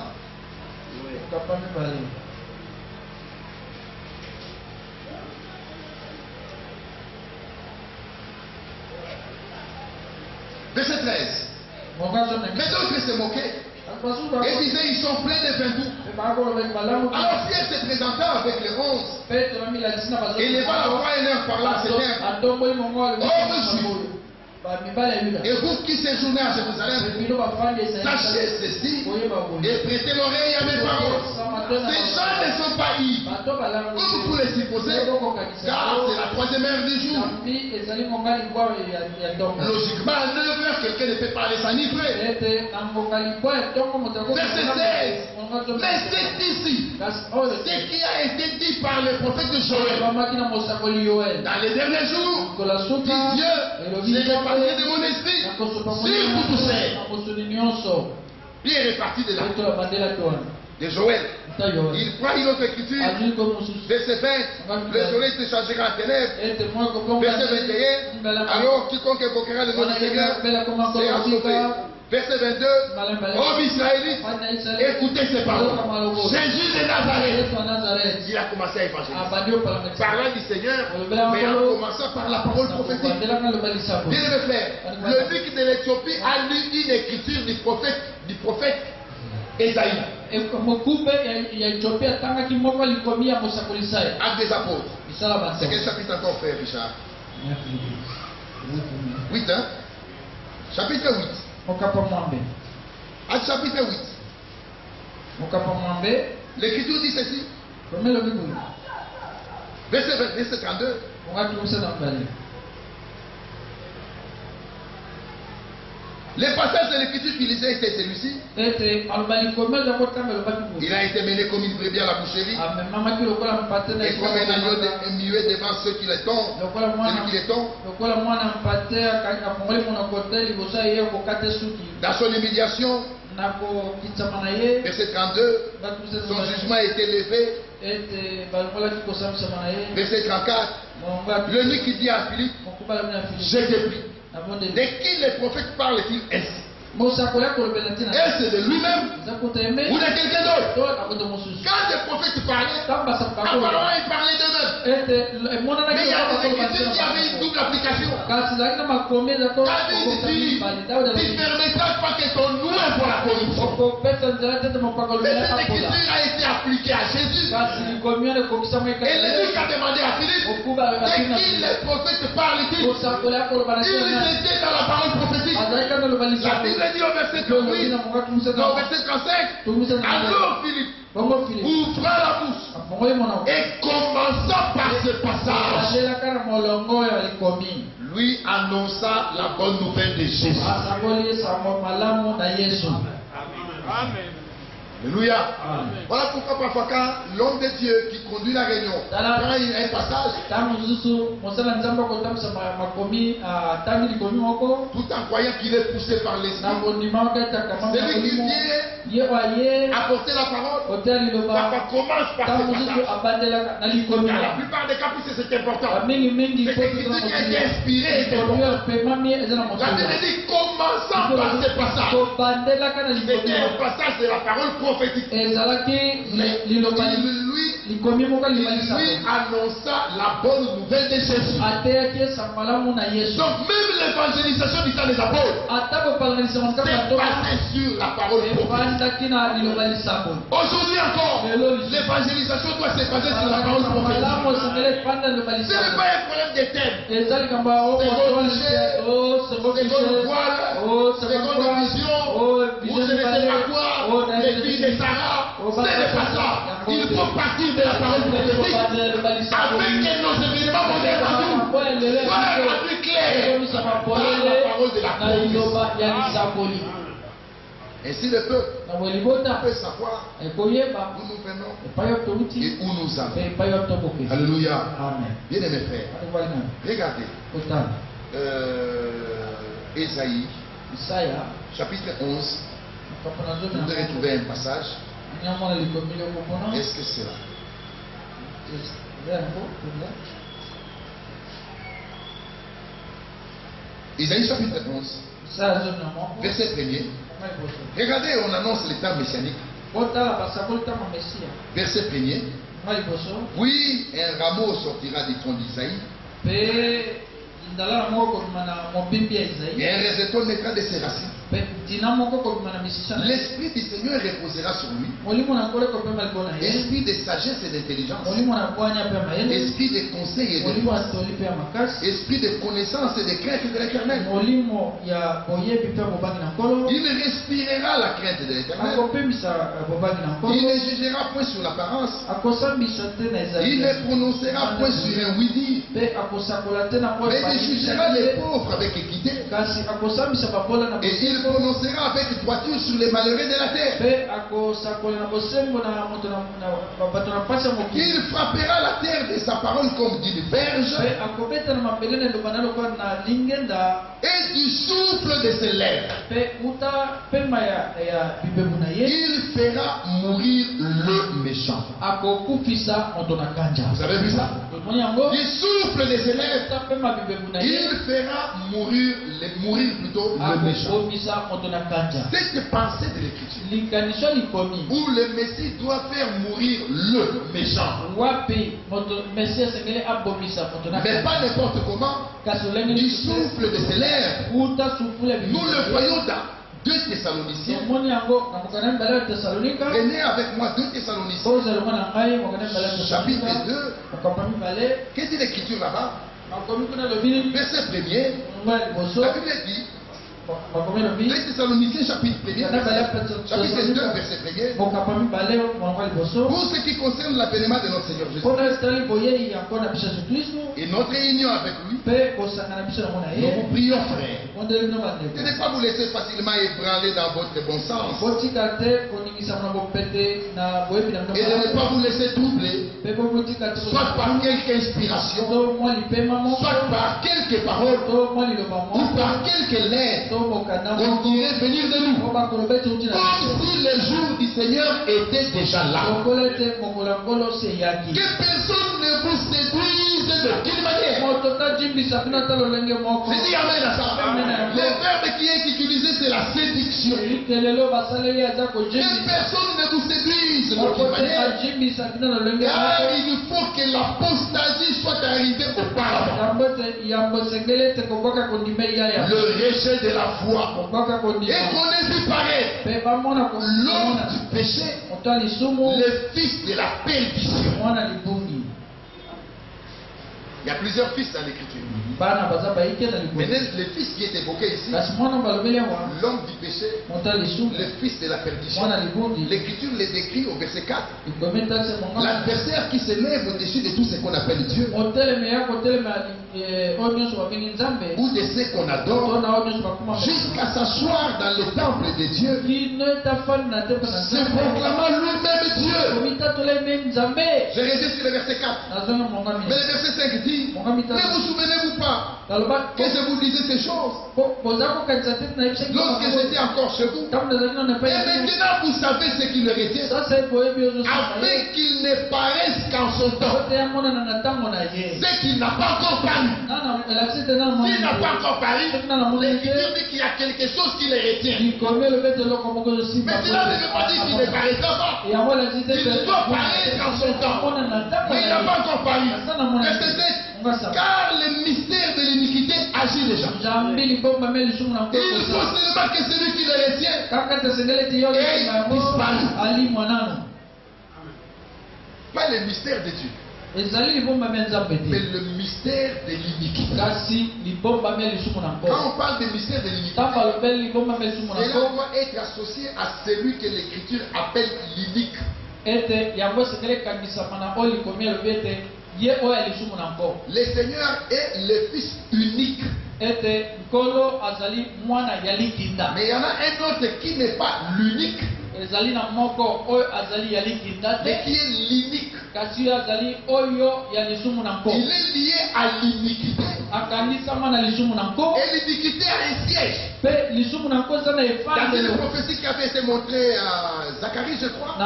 Verset treize. Mais d'autres se moquaient. Et disaient, ils sont pleins de vin doux. Alors si elle se présenta avec les onze, et leva la voix et leur parla ces termes. Oh, monsieur, et vous qui séjournez à Jérusalem, sachez ceci et prêtez l'oreille à mes paroles. Ces gens ne sont pas ivres, comme vous les supposez, car c'est la troisième heure du jour. Logiquement, à neuf heures, quelqu'un ne peut pas les s'enivrer. Verset seize. Mais c'est ici ce qui a été dit par le prophète de Joël. Dans les derniers jours, dit Dieu, j'ai réparti de mon esprit sur vous tous. Il est réparti de la de Joël. Il prend une autre écriture. Verset vingt. Le soleil se changera en ténèbres. Verset vingt et un. Alors quiconque évoquera le nom du Seigneur sera sauvé. Verset vingt-deux. Ô Israélites, écoutez ces paroles. Jésus de Nazareth, il a commencé à évangéliser. Parlant du Seigneur, mais en commençant par la parole prophétique. Bien aimé frère, le duc de l'Éthiopie a lu une écriture du prophète, du prophète Ésaïe. Actes des apôtres. C'est quel chapitre encore, frère Richard? huit, hein? Chapitre huit. Acte chapitre huit. L'écriture dit ceci. Verset vingt, verset trente-deux. Le passage de l'écriture qu'il lisait était celui-ci. Il a été mené comme une brebis à la boucherie. Et comme un agneau de, muet devant ceux qui les tombent. Celui qui les tombe. Dans son humiliation, verset trente-deux, son jugement a été levé. Verset trente-quatre, le nuit qui dit à Philippe, je t'ai pris. De qui les prophètes parlent-ils ainsi? Est-ce de lui-même ou de quelqu'un d'autre? Quand les prophètes parlaient, apparemment ils parlaient d'eux-mêmes. Mais il y a des écritures qui avaient une double application. David dit, tu ne permettras pas que ton nom est pour la corruption. Mais cette écriture a été appliquée à Jésus. Et le Luc a demandé à Philippe, de qui les prophètes parlent-ils? Il était dans la parole prophétique. La Bible dit au verset trente-huit, au verset trente-cinq, alors Philippe ouvra la bouche et commença par ce passage. Lui annonça la bonne nouvelle de Jésus. Amen. Alléluia. Voilà pourquoi parfois quand l'homme de Dieu qui conduit la réunion prend un passage, tout en croyant qu'il est poussé par l'esprit, celui qui vient apporter la parole, parfois commence par ce passage. Dans la plupart des cas, c'est important. Cette écriture qui a été inspirée est importante. La Bible dit commençant par ce passage. C'était un passage de la parole prophétique. Mais lui, lui annonça la bonne nouvelle de Jésus. Donc même l'évangélisation du temps des apôtres c'est basé sur la parole prophétique. Aujourd'hui encore, l'évangélisation doit se baser sur la parole prophétique. Ce n'est pas un problème de thème. C'est votre chair, c'est votre voile, c'est votre vision, vous ne savez pas quoi, les filles de Sarah, ce n'est pas ça. Il faut partir de la parole prophétique avec nos événements modernes soient rendus clairs par la parole de la prophétie. Ainsi le peuple peut savoir où nous venons et où nous allons. Alléluia. Bien aimé frère, regardez euh, Ésaïe chapitre onze. Vous devez trouver un passage. Est-ce que c'est là? Ésaïe chapitre onze, verset premier. Regardez, on annonce l'état messianique. Verset premier. Oui, un rameau sortira du tronc d'Isaïe. Il y a un réseau naîtra de ses racines. L'esprit du Seigneur reposera sur lui. Esprit de sagesse et d'intelligence. Esprit de conseil et de force. Esprit de connaissance et de crainte de l'Éternel. Il respirera la crainte de l'Éternel. Il ne jugera point sur l'apparence. Il ne prononcera point sur un oui-dire. Mais il jugera les pauvres avec équité. Et il prononcera avec droiture sur les malheureux de la terre. Il frappera la terre de sa parole comme d'une verge. Et du souffle de ses lèvres. Il fera mourir le méchant. Vous avez vu ça? Du souffle de ses lèvres. Il fera mourir, mourir plutôt le méchant. Cette pensée de l'Écriture où le Messie doit faire mourir le méchant, mais pas n'importe comment, du souffle de ses lèvres. Nous le voyons dans deux Thessaloniciens. Prenez avec moi deux Thessaloniciens chapitre deux. Qu'est-ce que l'Écriture là-bas? Verset premier. La Bible dit deux Thessaloniciens chapitre premier, chapitre deux, verset premier. Pour ce qui concerne l'avènement de notre Seigneur Jésus et notre réunion avec lui, nous vous prions, frères, de ne pas vous laisser facilement ébranler dans votre bon sens et de ne pas vous laisser troubler, soit par quelque inspiration, soit par quelques paroles ou par quelques lettres. On dirait venir de nous, comme si les jours du Seigneur étaient déjà là. Que personne ne vous séduise de quelle manière. Je dis amen à ça. Le verbe qui est utilisé, c'est la séduction. Que personne ne vous séduise de quelle manière. Car il faut que l'apostasie soit arrivée auparavant. Le rejet de la foi. Et qu'on ait vu paraître l'homme du péché, le fils de la perdition. Il y a plusieurs fils dans l'Écriture. Mais le fils qui est évoqué ici, l'homme du péché, le fils de la perdition, l'Écriture les décrit au verset quatre. L'adversaire qui se lève au-dessus de tout ce qu'on appelle Dieu, ou de ce qu'on adore, jusqu'à s'asseoir dans le temple de Dieu, se proclamant lui-même Dieu. Je reviens sur le verset quatre. Mais le verset cinq dit, ne vous souvenez-vous pas que je vous disais ces choses lorsque j'étais encore chez vous? Et maintenant vous savez ce qui le retient, afin qu'il ne paraisse qu'en son temps. C'est qu'il n'a pas encore paru. S'il n'a pas encore paru, l'Écriture dit qu'il y a quelque chose qui le retient. Mais cela ne veut pas dire qu'il ne paraîtra pas. Il doit paraître en son temps, mais il n'a pas encore paru. Car le mystère de l'iniquité agit déjà. Il faut seulement que celui qui le retient ait disparu. Pas le mystère de Dieu, mais le mystère de l'iniquité. Quand on parle de mystère de l'iniquité, cela doit être associé à celui que l'Écriture appelle l'inique. Le Seigneur est le Fils unique. Mais il y en a un autre qui n'est pas l'unique, mais qui est l'inique. Il est lié à l'iniquité. Et l'iniquité a un siège. Dans une prophétie qui avait été montrée à Zacharie, je crois.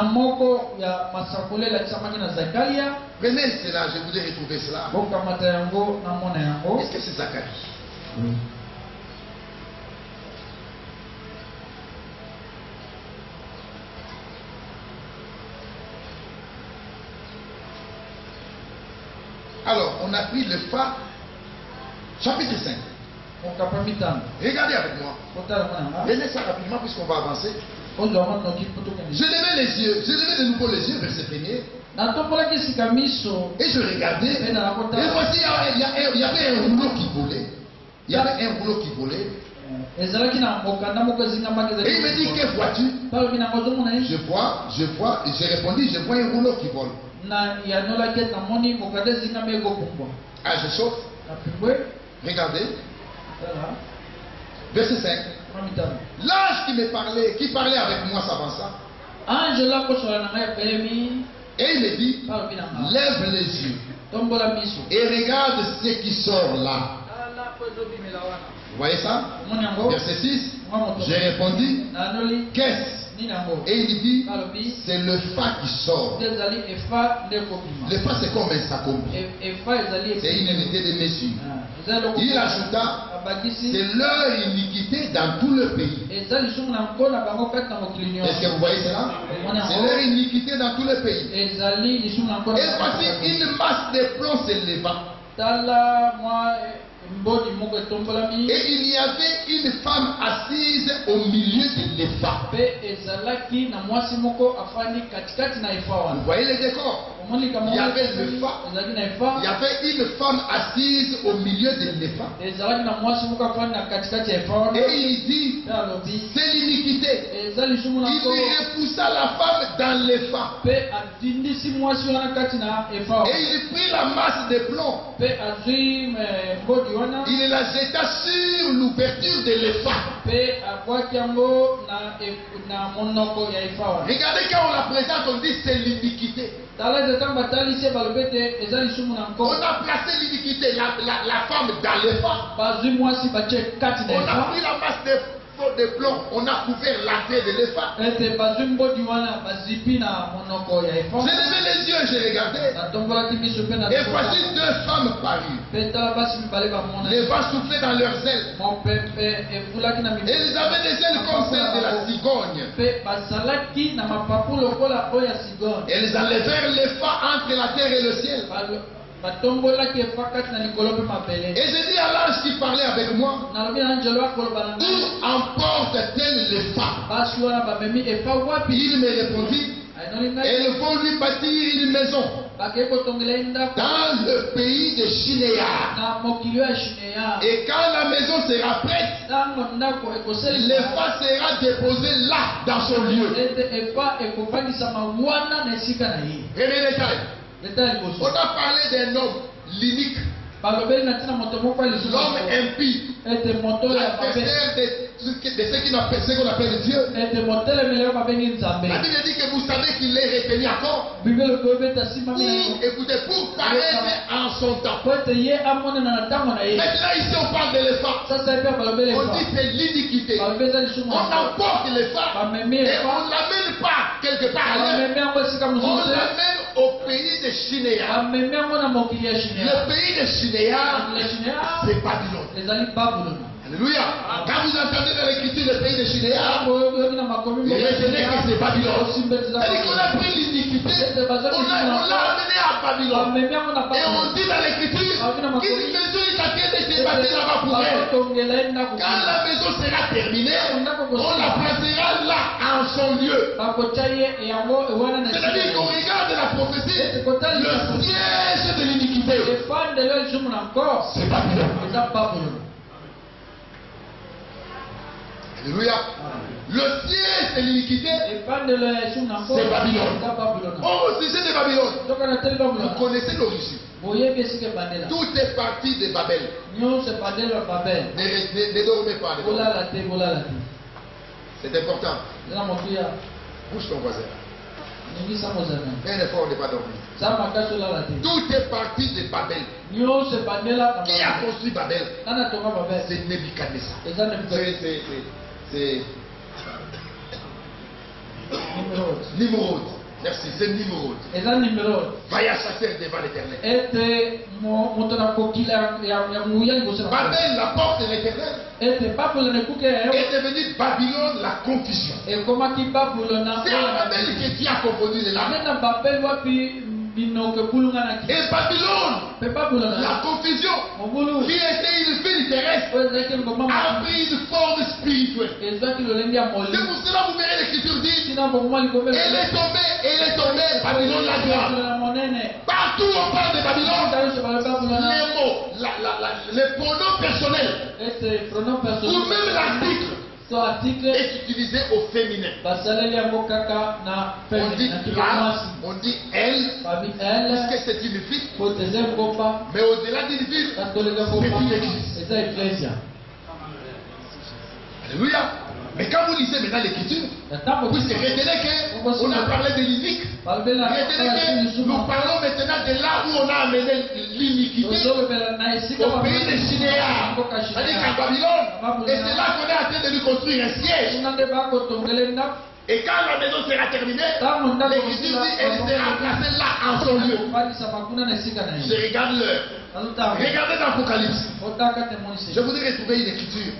Prenez cela, je voudrais retrouver cela. Est-ce que c'est Zacharie? Oui. Alors, on a pris le fa Chapitre cinq. Regardez avec moi. Venez ça rapidement puisqu'on va avancer. Je levais les yeux, je levais de nouveau les yeux, verset premier. Et je regardais. Et voici, il y, il y avait un rouleau qui volait. Il y avait un rouleau qui volait. Et il me dit, que vois-tu? Je vois, je vois, et j'ai répondu, je vois un rouleau qui vole. Ah, je saute. Regardez. Verset cinq. L'ange qui me parlait, qui parlait avec moi s'avança. Et il me dit, lève les yeux et regarde ce qui sort là. Vous voyez ça? Verset six. J'ai répondu, qu'est-ce? Et il dit, c'est le fa qui sort. Le fa, c'est comme un sacombe. C'est une unité de mesure. Il ajouta, c'est leur iniquité dans tout le pays. Est-ce que vous voyez cela? C'est leur iniquité dans tout le pays. Et voici une masse de plomb s'éleva. Et il y avait une femme assise au milieu de l'Epha. Vous voyez les décors? Il y avait le fa. Il y avait une femme assise au milieu de l'Epha. Et il dit, c'est l'iniquité. Il repoussa la femme dans l'Epha. Et il prit la masse de plomb. Il la jeta sur l'ouverture de l'Epha. Regardez quand on la présente, on dit c'est l'iniquité. On a placé l'iniquité, la, la, la femme dans l'Epha. On a pris la masse de de plomb, on a couvert l'entrée de l'Epha. J'ai levé les yeux, j'ai regardé. Et voici deux femmes parues. Les vents soufflaient dans leurs ailes. Et ils avaient des ailes comme celles de la cigogne. Elles enlevèrent l'Epha entre la terre et le ciel. Et j'ai dit à l'ange qui parlait avec moi, où emporte-t-elle l'Epha? Il me répondit, elles vont lui bâtir une maison dans le pays de Shinéar. Et quand la maison sera prête, l'Epha sera déposée là, dans son lieu. Premier détail. On a parlé d'un homme, l'inique, l'homme impie, l'adversaire de, de ce qu'on appelle, appelle Dieu. La Bible dit que vous savez qu'il est retenu encore. Pour, écoutez, pour paraître en son temps. Maintenant ici on parle de l'Epha. On dit c'est l'iniquité. On emporte l'Epha et on ne l'amène pas quelque part ailleurs. On l'amène au pays de Shinéar. Le pays de Shinéar, c'est Babylone. Alléluia. Quand vous entendez dans l'écriture le pays de Shinéar, retenez que c'est Babylone. C'est-à-dire qu'on a pris l'iniquité, on l'a amené à Babylone. Et on dit dans l'écriture qu'une maison est en train de se bâtir là-bas pour elle. Quand la maison sera terminée, on la placera là, en son lieu. C'est-à-dire qu'on regarde la prophétie, le siège de l'iniquité, c'est Babylone. Alléluia. Le siège de l'iniquité, c'est Babylone. Oh, au sujet de Babylone, vous connaissez l'origine. Tout est parti de Babel. Ne, ne, ne dormez pas. C'est important. Bouge ton voisin. Fais un effort de ne pas dormir. Tout est parti de Babel. Qui a construit Babel? C'est Nebuchadnezzar. C'est Nimrod. Merci, c'est Nimrod. Vaillant chasser devant l'Éternel. Babel, la porte de l'Éternel, est devenue Babylone, la confusion. C'est à Babel que Dieu a confondu les langues. Et Babylone, la confusion, qui était une ville terrestre, a pris une forme spirituelle. C'est pour cela que vous verrez l'écriture dit, elle est tombée, elle est tombée, Babylone la grande. Partout on parle de Babylone, les mots, la, la, la, les pronoms personnels, ou même l'article, est utilisé au féminin. On dit la, on dit elle, parce que c'est une fille, mais au-delà d'une fille, c'est une église. Alléluia. Mais quand vous lisez maintenant l'écriture, vous retenez qu'on a parlé de l'inique. Retenez que nous parlons maintenant de là où on a amené l'iniquité au pays de Shinéa. C'est-à-dire qu'à Babylone, et c'est là qu'on est en train de lui construire un siège. Et quand la maison sera terminée, l'écriture dit elle sera placée là en son lieu. Je regarde l'heure. Regardez dans l'Apocalypse. Je voudrais retrouver une écriture.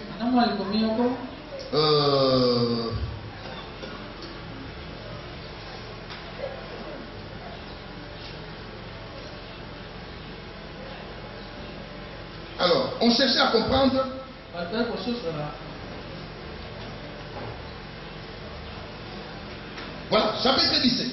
Euh... Alors, on cherchait à comprendre. Voilà, chapitre dix-sept.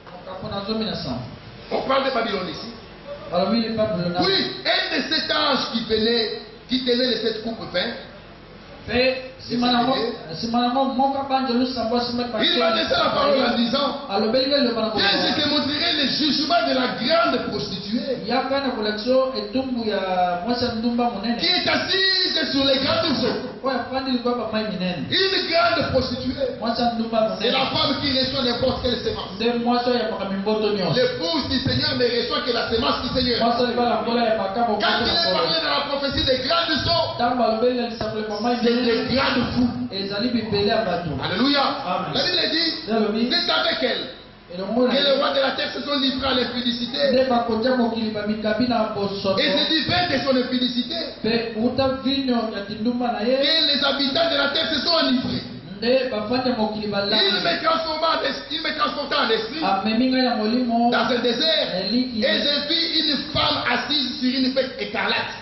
On parle de Babylone ici. Oui, un de ces anges qui venait, qui tenait les sept coupes peintes. Il m'a laissé la parole en disant, Viens, je te montrerai le jugement de la grande prostituée qui est assise sur les grandes eaux. Une grande prostituée, c'est la femme qui reçoit n'importe quelle semence. L'épouse du Seigneur ne reçoit que la semence du Seigneur. Quand il est parlé de la prophétie des grandes eaux, c'est des grandes fous. Alléluia. La Bible dit, c'est avec elle que les rois de la terre se sont livrés à l'impudicité. Et c'est du vin de son impudicité que les habitants de la terre se sont enivrés. Il me transforma en esprit dans un désert et j'ai vu une femme assise sur une fête écarlate,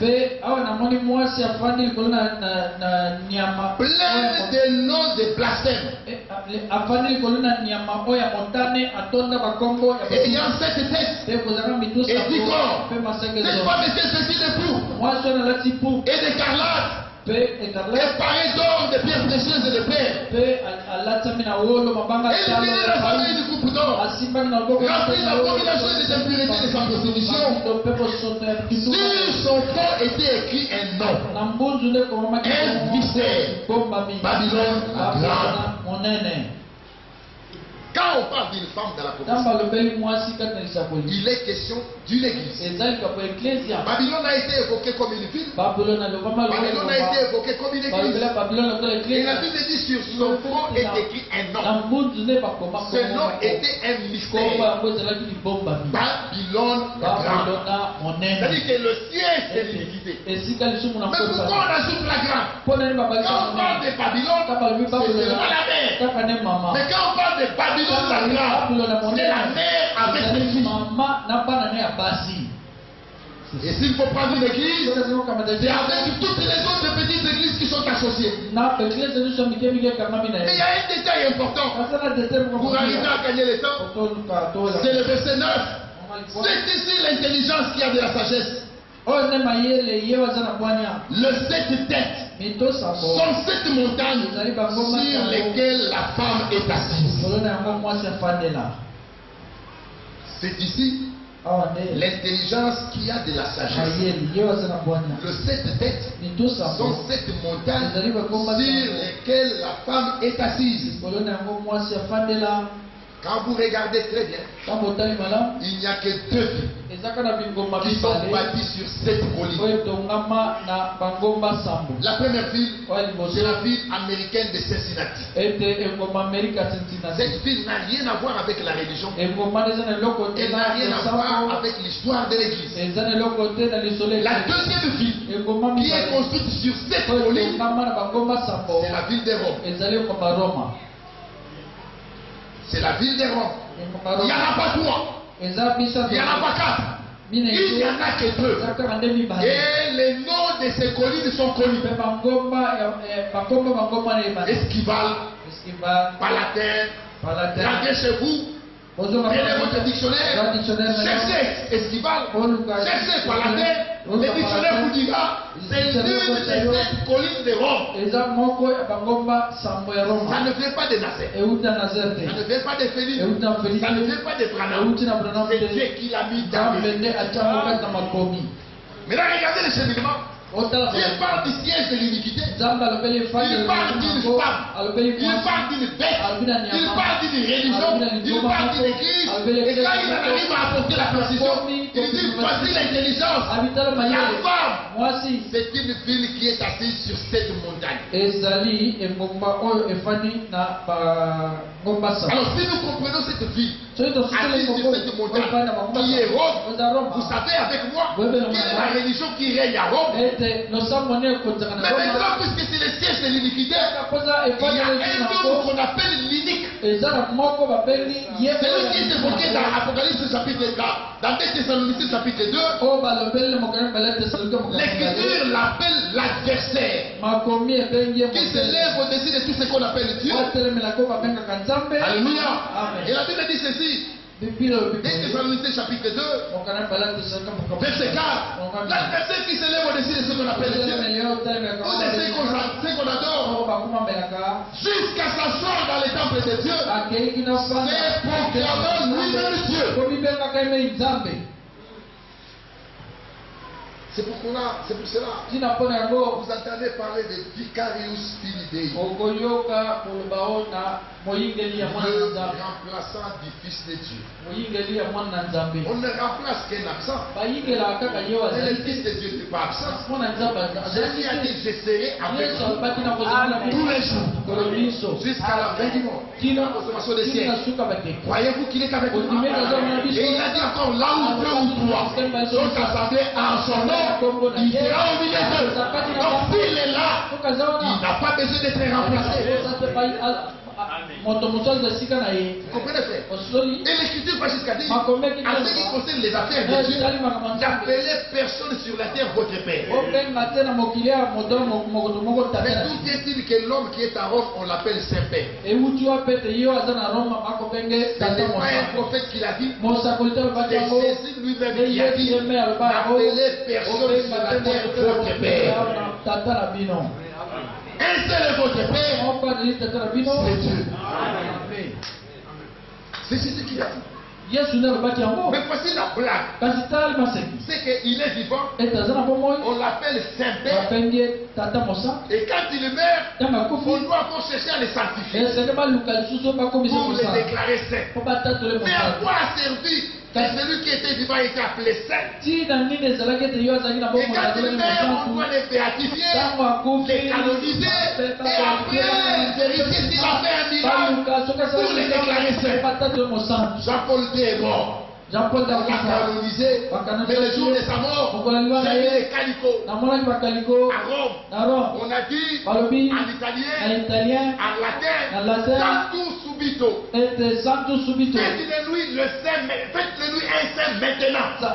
pleine de noms de blasphème, ayant sept têtes et dix corps. Cette femme était ceci de pour et d'écarlate. Et pareil d'or, de pierres précieuses et de perles. Elle tenait dans sa main une coupe d'or, remplie d'abominations et des impuretés de sa prostitution. Sur son front était écrit un nom, un mystère, Babylone la grande. Quand on parle d'une femme dans la prophétie, il est question d'une église. Babylone a été évoquée comme une ville. Babylone a été évoquée comme une église. Et la Bible dit sur son front est écrit un nom. Ce nom était un mystère. Babylone la grande. C'est-à-dire que le siège c'est l'iniquité. Mais pourquoi on ajoute la grande? Quand on parle de Babylone, c'est seulement la mère. Mais quand on parle de Babylone, c'est la mère avec ses filles. Et s'il faut prendre une église, c'est avec toutes les autres petites églises qui sont associées. Mais il y a un détail important pour arriver à gagner le temps. C'est le verset neuf. C'est ici l'intelligence qui a de la sagesse. Le sept têtes sont sept montagnes sur lesquelles la femme est assise. C'est ici l'intelligence qui a de la sagesse. Le sept têtes sont sept montagnes sur lesquelles la femme est assise. Quand vous regardez très bien, il n'y a que deux villes qui sont bâties sur sept collines. La première ville, c'est la ville américaine de Cincinnati. Cette ville n'a rien à voir avec la religion. Elle n'a rien à voir avec l'histoire de l'église. La deuxième ville, qui est construite sur sept collines, c'est la ville de Rome. C'est la ville de Rome. Il n'y en a pas trois. Il n'y en a pas quatre. Il n'y en a que deux. Et les noms de ces collines sont connus. Esquival, Palatin, regardez chez vous. Prenez votre dictionnaire, cherchez Esquival, cherchez Palatin. Le dictionnaire vous dira c'est l'une des sept collines de Rome. Ça ne vient pas de Nazareth. Ça ne vient pas de Félix. Ça ne vient pas de Branham. C'est Dieu qui l'a mis dans le Maintenant, regardez le cheminement. Il parle du siège de l'iniquité. Il parle d'une femme. Il parle d'une bête. Il parle d'une religion. Il parle d'une église. Et quand il arrive à apporter la précision, il dit voici l'intelligence. La femme, c'est une ville qui est assise sur cette montagne. Alors si nous comprenons cette ville assise sur cette montagne qui est Rome, vous savez avec moi quelle est la religion qui règne à Rome. Mais maintenant, puisque c'est le siège de l'iniquité, il y a un homme qu'on appelle l'inique. Celui qui est évoqué dans Apocalypse chapitre quatre, dans deux Thessaloniciens chapitre deux, l'Écriture l'appelle l'adversaire, qui se lève au-dessus de tout ce qu'on appelle Dieu. Alléluia. Et la Bible dit ceci. deux Thessaloniciens chapitre deux, verset quatre. L'adversaire qui se lève au-dessus de ce qu'on appelle Dieu, ou de ce qu'on adore, jusqu'à s'asseoir dans les temples de Dieu, c'est proclamant lui-même Dieu. C'est pour, c'est pour cela vous entendez parler de Vicarius Filii, le remplaçant du Fils de Dieu. On ne remplace qu'un absent. Et le Fils de Dieu n'est pas absent. Jésus a dit je serai avec vous tous les jours jusqu'à la fin du monde, à la consommation des siècles. Croyez-vous qu'il est avec nous? Et il a dit encore là où deux ou trois sont assemblés en son nom, il sera au milieu d'eux. Donc s'il est là, il n'a pas besoin d'être remplacé. Vous comprenez, frère? Et l'Écriture va jusqu'à dire, en ce qui concerne les affaires de Dieu, n'appelez personne sur la terre votre père. Mais d'où est-il que l'homme qui est à Rome, on l'appelle Saint-Père? Ce n'est pas un prophète qui l'a dit, c'est Jésus lui-même qui a dit, n'appelez personne sur la terre votre père. Un seul est votre Père, c'est Dieu. C'est Jésus qui l'a dit. Mais voici la blague. C'est qu'il est vivant, on l'appelle Saint-Père. Et quand il meurt, on doit encore chercher à le sanctifier pour le déclarer saint. Mais à quoi a servi que celui qui était vivant était appelé saint? Et quand il meurt, on doit le béatifier, le canoniser, et après vérifier s'il a fait un miracle pour le déclarer saint. Jean-Paul deux est mort. Jean-Paul l'a canonisé, mais le jour de sa mort, j'ai vu les calicots à Rome. On a dit en italien, en latin, Santo subito. Faites-le lui le saint, faites-le lui un saint maintenant.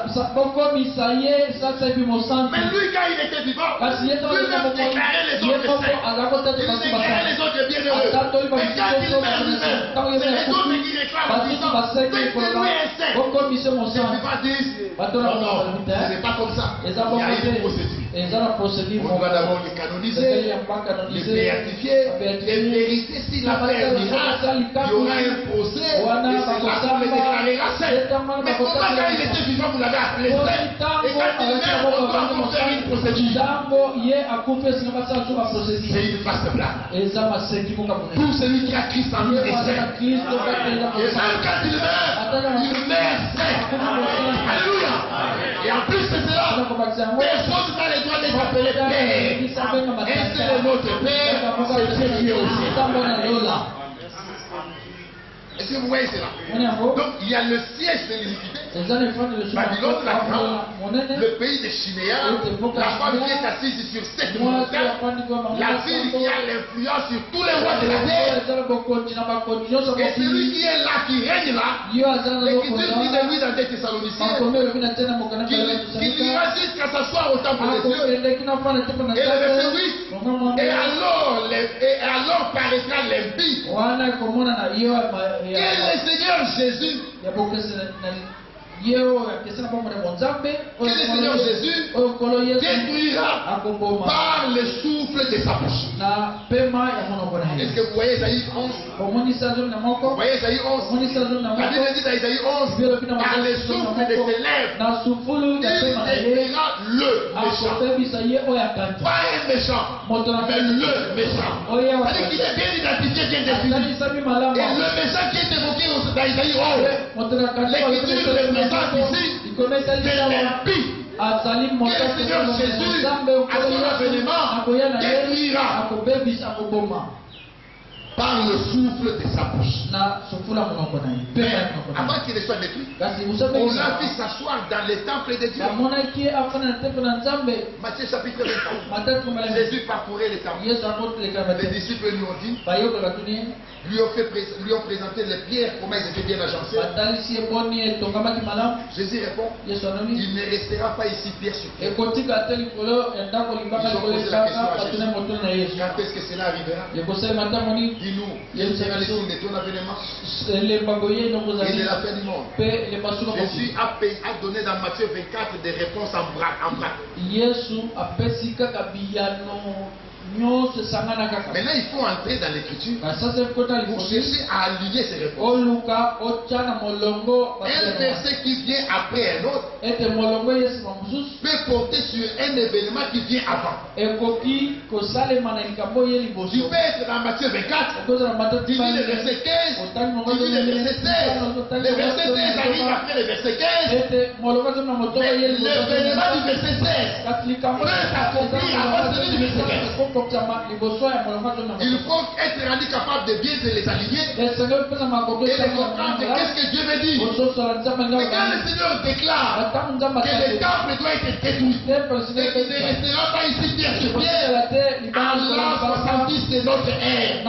Mais lui, quand il était vivant, lui-même déclarait les autres saints. Il déclarait les autres bienheureux. Mais quand il meurt lui-même, c'est les autres qui réclament en disant, faites-le lui un saint. Les gens disent, non, non, ce n'est pas comme ça. Il y a une procédure. On doit d'abord les canoniser, les béatifier, les vérifier s'il a fait un miracle. Il y aura un procès, et c'est là qu'on le déclarera saint. Mais comment quand il était vivant, vous l'avez appelé saint? Et quand il meurt, on doit encore faire une procédure. C'est une vaste blague. Pour celui qui a Christ en lui est saint. Et même quand il meurt, il meurt saint. Alléluia. Et en plus de cela, personne n'a le droit d'être appelé Père. Et c'est notre Père, c'est Dieu qui est aussi. Est-ce que vous voyez cela? Donc il y a le siège de l'iniquité, Babylone, la grande, le pays de Chiméa, la femme qui est assise sur cette montagne, la ville qui a l'influence sur tous les rois de la terre, et celui qui est là, qui règne là. L'Écriture dit de lui dans deux Thessaloniciens qu'il ira jusqu'à s'asseoir au temple de Dieu. Et le verset huit, et alors, les, et alors paraîtra l'impie. Et le Seigneur Jésus, que le Seigneur Jésus détruira par le souffle de sa bouche. Est-ce que vous voyez Isaïe onze? Vous voyez Isaïe onze? La Bible dit dans Isaïe onze, par le souffle de ses lèvres, il détruira le méchant. Pas un méchant, mais le méchant. C'est-à-dire qu'il est bien identifié, bien défini. Et le méchant qui est évoqué dans Isaïe onze, l'Écriture le ici, c'est l'impie. Que le Seigneur Jésus, à son avènement, détruira par le souffle de sa bouche. Mais avant qu'il ne soit détruit, on l'a fait s'asseoir dans les temples de Dieu. Matthieu chapitre vingt-quatre. Jésus parcourait les temples. Les disciples lui ont dit, lui ont, fait, lui ont présenté les pierres, comment elles étaient bien agencées. Jésus répond, il ne restera pas ici pierre sur pierre. Ils ont posé la question à Jésus, quand est-ce que cela arrivera? Dis-nous, quel sera le signe de ton avènement et de la fin du monde? Jésus a, a donné dans Matthieu vingt-quatre des réponses en vrac. En vrac. Maintenant, il faut entrer dans l'écriture pour chercher à aligner ces réponses. Un verset qui vient après un autre peut porter sur un événement qui vient avant. Tu peux être dans Matthieu vingt-quatre, tu lis le verset quinze, tu lis le verset seize. Le verset seize arrive après le verset quinze. Mais l'événement du verset seize peut s'accomplir avant celui du verset quinze. Il faut être rendu capable de bien les aligner et de comprendre qu'est-ce que Dieu veut dire. Mais quand le Seigneur déclare que le temple doit être détruit et qu'il ne restera pas ici pierre sur pierre, en l'an soixante-dix de notre ère,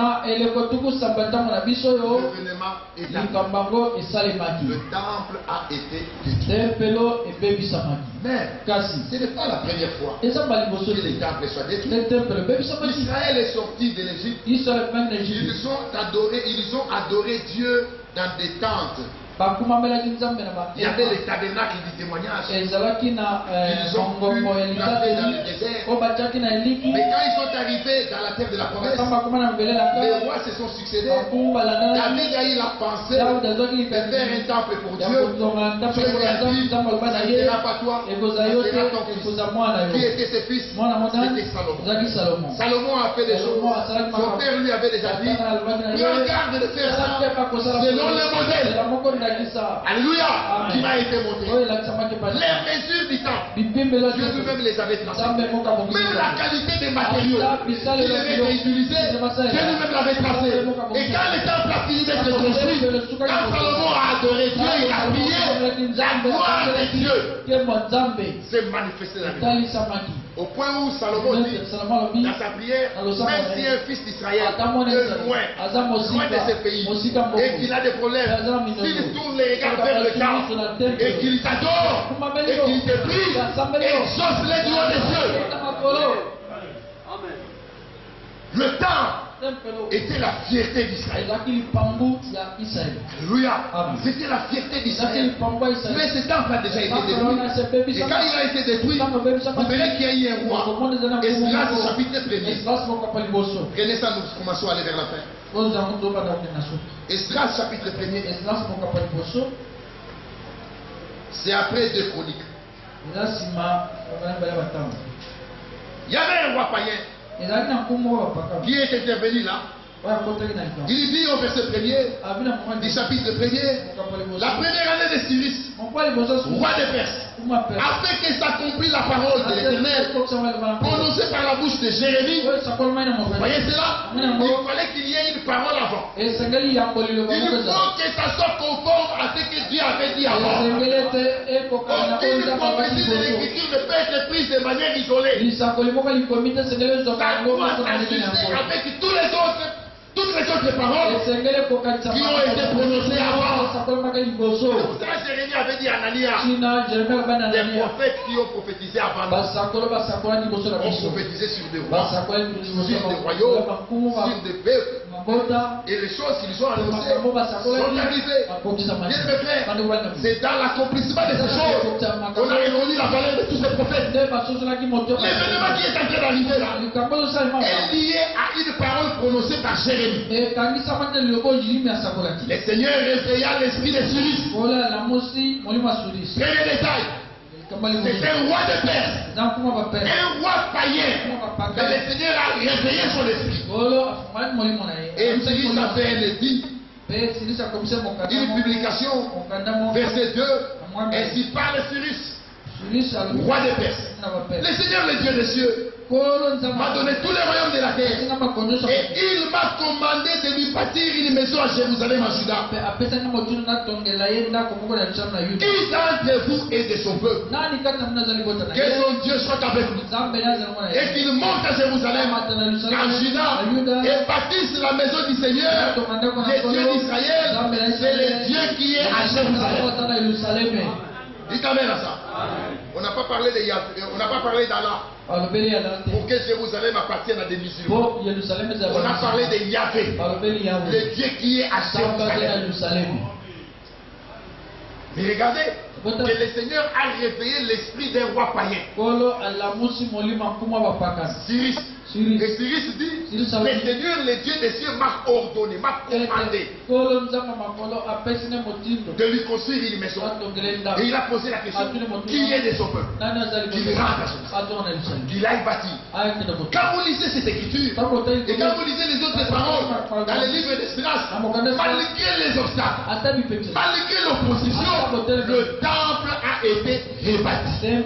l'événement est arrivé. Le temple a été détruit. Mais ce n'est pas la première fois que le temple soit détruit. Israël est sorti de l'Égypte. Ils ont adoré, ils ont adoré Dieu dans des tentes. Il y avait les tabernacles du témoignage. Ils ont pu rentrer dans le désert. Mais quand ils sont arrivés dans la terre de la promesse, les rois se sont succédés. David a eu la pensée de faire un temple pour Dieu. Dieu lui a dit, ça ne sera pas toi, ça sera ton fils. Qui était ses fils? C'était Salomon. Salomon a fait des choses. Son père lui avait déjà dit, regarde de faire ça selon le modèle. Alléluia, qui m'a été montré. Les mesures du temps, Dieu lui-même les avait tracées. Même la qualité des matériaux qui devaient être utilisés, Dieu lui-même l'avait tracé. Et quand le temple a fini d'être construit, quand Salomon a adoré Dieu, il a prié, la gloire de Dieu s'est manifestée dans lui. Au point où Salomon dit dans sa prière, même si un fils d'Israël est loin, loin de ce pays, et qu'il a des problèmes, s'il tourne les regards vers le temple, et qu'il t'adore, et qu'il te prie, exauce les doigts des cieux. Le temps était la fierté d'Israël. Alléluia. C'était la fierté d'Israël. Mais ce temple a déjà été détruit. Et quand il a été détruit, vous verrez qu'il y a eu un roi. Esdras au chapitre premier. Prenez ça, nous commençons à aller vers la fin. Esdras chapitre premier. C'est après deux chroniques. Il y avait un roi païen qui est intervenu là. Il dit au verset premier du chapitre premier, la première année de Cyrus, roi de Perse, afin que s'accomplisse la parole de l'Éternel, prononcée par la bouche de Jérémie. Vous voyez cela? Il fallait qu'il y ait une parole avant. Il faut que ça soit conforme à ce que Dieu avait dit avant. Aucune prophétie de l'Écriture ne peut être prise de manière isolée. Ça doit s'ajuster avec tous les autres. Toutes les autres paroles qui ont été prononcées avant. Jérémie avait dit à Anania, des prophètes qui ont prophétisé avant nous ont prophétisé sur des rois, sur des royaumes, sur des peuples. Et les choses qui nous ont annoncées sont arrivées. Bien mes frères, c'est dans l'accomplissement de ces choses qu'on a reconnu la valeur de tous ces prophètes. L'événement qui est en train d'arriver là est lié à une parole prononcée par Jérémie. Le Seigneur réveilla l'esprit de Cyrus. Quel est le détail? C'est un roi de Perse, un roi païen. Mais le Seigneur a réveillé son esprit. Et Cyrus a fait un édit, une publication, verset deux. Ainsi parle Cyrus, roi de Perse. Le Seigneur, le Dieu des cieux, m'a donné tous les royaumes de la terre. Et il m'a commandé de lui bâtir une maison à Jérusalem, en Juda. Qui d'entre vous est de son peuple? Que son Dieu soit avec nous. Et qu'il monte à Jérusalem, en Juda, et bâtisse la maison du Seigneur, le Dieu d'Israël. C'est le Dieu qui est à Jérusalem. Dites amen à ça. On n'a pas parlé de Yahvé, on n'a pas parlé d'Allah. Pour que Jérusalem appartienne à des musulmans. On a parlé de Yahvé, le Dieu qui est à Jérusalem. Mais regardez que le Seigneur a réveillé l'esprit d'un roi païen. Cyrus. Et Cyrus dit, le Seigneur, le Dieu des cieux, m'a ordonné, m'a commandé de lui construire une maison. Et il a posé la question, qui est de son peuple? Qu'il rentre à Jérusalem, qu'il aille bâtir. Quand vous lisez cette écriture, et quand vous lisez les autres paroles dans les livres d'Esdras, malgré les obstacles, malgré l'opposition, le temple a été rebâti.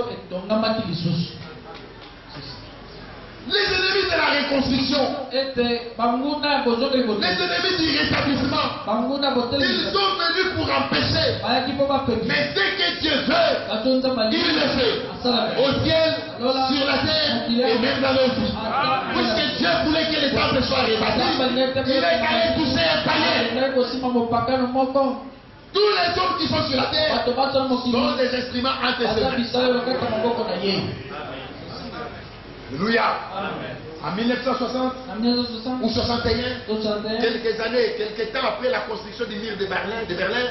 Les ennemis de la reconstruction, les ennemis du rétablissement, ils sont venus pour empêcher. Mais ce que Dieu veut, il le fait. Au ciel, sur la terre et même dans nos vies. Puisque Dieu voulait que les temples soient rebâtis, il est allé toucher un païen. Tous les hommes qui sont sur la terre sont des instruments entre ses mains. Alléluia. En mille neuf cent soixante ou soixante et un, quelques années, quelques temps après la construction du mur de Berlin, de Berlin,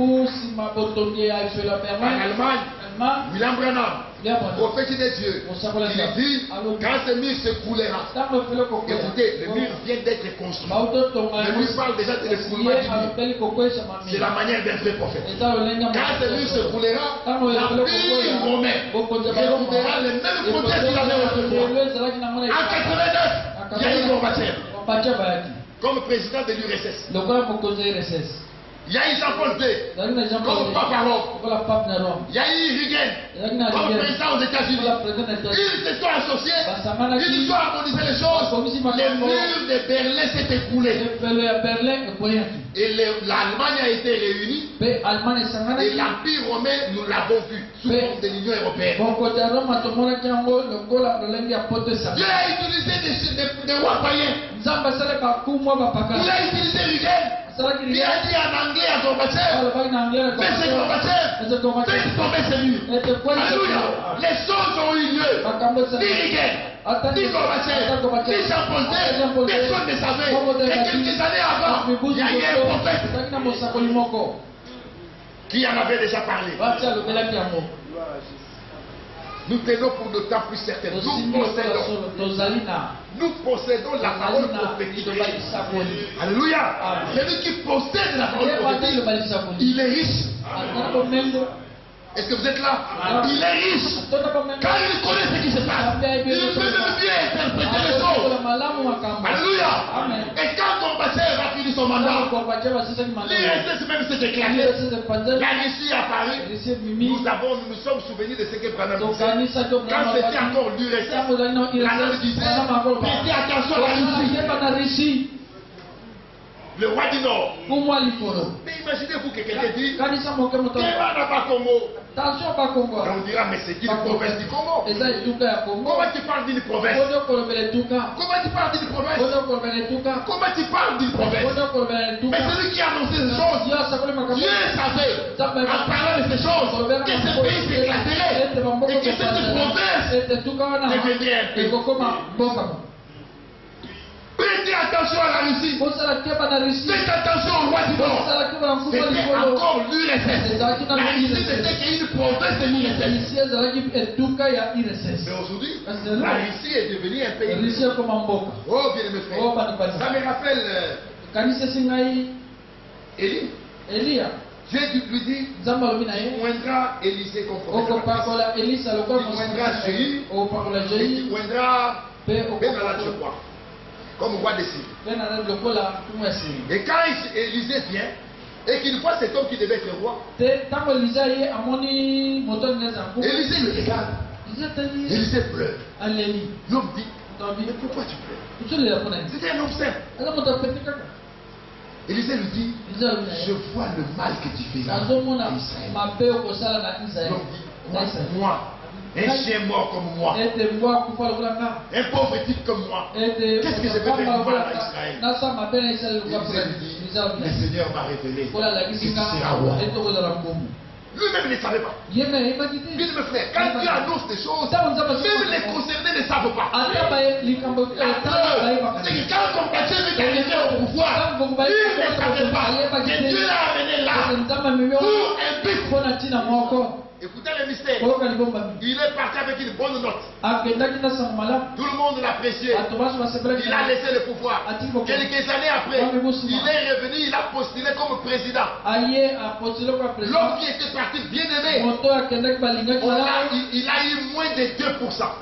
en Allemagne, William Branham, prophète de Dieu, il dit, quand ce mur s'écroulera, écoutez, le mur vient d'être construit. Le mur parle déjà de l'écroulement du mur. C'est la manière d'un vrai prophète. Quand ce mur s'écroulera, l'empire romain retrouvera les mêmes prophètes qu'il avait autrefois. En quatre-vingt-neuf, il y a eu Gorbatchev comme président de l'U R S S. Il y a eu Jean-Paul deux comme pape à Rome. Il y a eu Reagan comme président aux États-Unis. Ils se sont associés, ils ont harmonisé les choses. Le mur de Berlin s'est écroulé. Et l'Allemagne a été réunie. Et l'Empire romain, nous l'avons vu sous forme de l'Union européenne. Dieu a utilisé des, des, des rois païens. Il a utilisé Reagan. Il a dit en anglais à Gorbatchev, mais c'est Gorbatchev, faites tomber ce mur. Alléluia. Les choses ont eu lieu. Ni Reagan, ni Gorbatchev, ni Jean-Paul deux, personne ne savait. Et quelques années avant, il y a eu un prophète qui en avait déjà parlé. Nous tenons pour nos temps plus certains. Nous possédons. Nous possédons la parole prophétique. Alléluia. Celui qui possède la parole prophétique, il est riche. Est-ce que vous êtes là? Il est riche. Car il connaît ce qui se passe. Il peut même bien interpréter les choses. Alléluia. Et quand Gorbatchev a fini son son mandat. L'I R S S même s'est éclaté. La Russie a apparu. Nous avons, nous nous sommes souvenus de ce que Branham disait. Quand c'était encore l'U R S S, Branham disait, prêtez attention à la Russie. Le roi du Nord. Mais imaginez-vous que quelqu'un dit, Kéba n'a pas Congo. On dira, mais c'est une province du Congo. Comment tu parles d'une province? Comment tu parles d'une province? Comment tu parles d'une province? Mais celui qui a annoncé ces choses, Dieu savait, en parlant de ces choses, que ce pays s'éclaterait et que cette province deviendrait un pays. Prêtez attention à la Russie. Faites attention au roi du Nord. C'était encore l'U R S S. La Russie n'était qu'une province de l'U R S S. Mais aujourd'hui, la Russie est devenue un pays. Oh, bien mes frères. Ça me rappelle Élie. Dieu lui dit, tu moindras Élisée comme prophète. Tu moindras Jéhu. Tu moindras Bénalat, je crois. Comme roi de Syrie. Et quand Élisée vient, et qu'il voit cet homme qui devait être roi, Élisée le regarde. Élisée pleure. L'homme dit, mais pourquoi tu pleures? C'était un homme simple. Élisée lui dit, je vois le mal que tu fais là. L'homme dit, moi, un chien mort comme moi, un pauvre type comme moi, qu'est-ce que je peux faire pour mal à Israël? Le Seigneur m'a révélé que tu seras roi. Lui-même ne savait pas. Bien mes frères, quand Dieu annonce des choses, même les concernés ne savent pas. C'est que quand ton péché est arrivé au pouvoir, il ne savait pas que Dieu l'a amené là pour un but. Écoutez le mystère. Il est parti avec une bonne note. Tout le monde l'appréciait. Il a laissé le pouvoir. Quelques années après, il est revenu, il a postulé comme président. L'homme qui était parti bien aimé, il, il a eu moins de deux pour cent.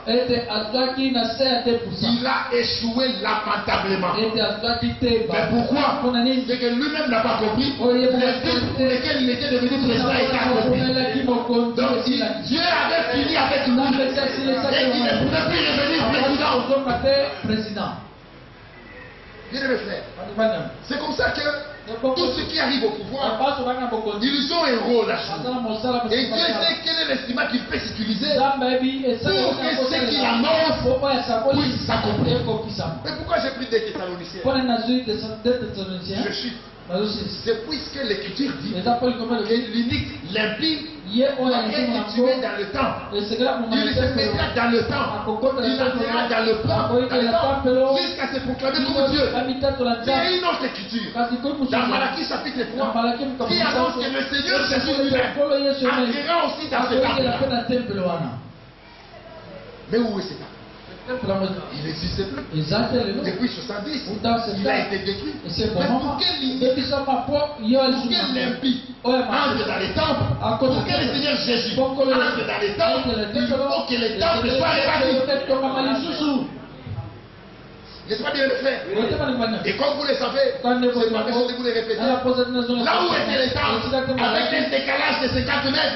Il a échoué lamentablement. Mais pourquoi? C'est que lui-même n'a pas compris. Les deux pour lesquels il était devenu président étaient accomplis. Donc Dieu avait fini avec lui et il ne pouvait plus revenir président. Bien mes frères, c'est comme ça que tous ceux qui arrivent au pouvoir, ils ont un rôle à jouer. Et Dieu sait quel est l'estima qu'il peut s'utiliser pour que ceux qui l'annoncent puissent s'accomplir. Mais pourquoi j'ai pris des Thessaloniciens? Je suis. C'est puisque l'Écriture dit que l'unique, limpide, il est tué dans le temps. Il se mettra dans le temps. Il entrera dans le plan jusqu'à se proclamer comme Dieu. Il y a une autre écriture dans Malachie chapitre trois qui annonce que le Seigneur Jésus lui-même entrera aussi dans ce temple. Mais où est ce temple? Il n'existe plus. Depuis soixante-dix, il a été détruit. Mais pour quelle limite, pour quel impie entre dans les temples, pour que le Seigneur Jésus entre dans les temples, il faut que les temples soient répartis. N'est-ce pas bien le faire? Et comme vous le savez, c'est pas besoin de vous le répéter. Là où étaient les temples, avec un décalage de cinquante mètres,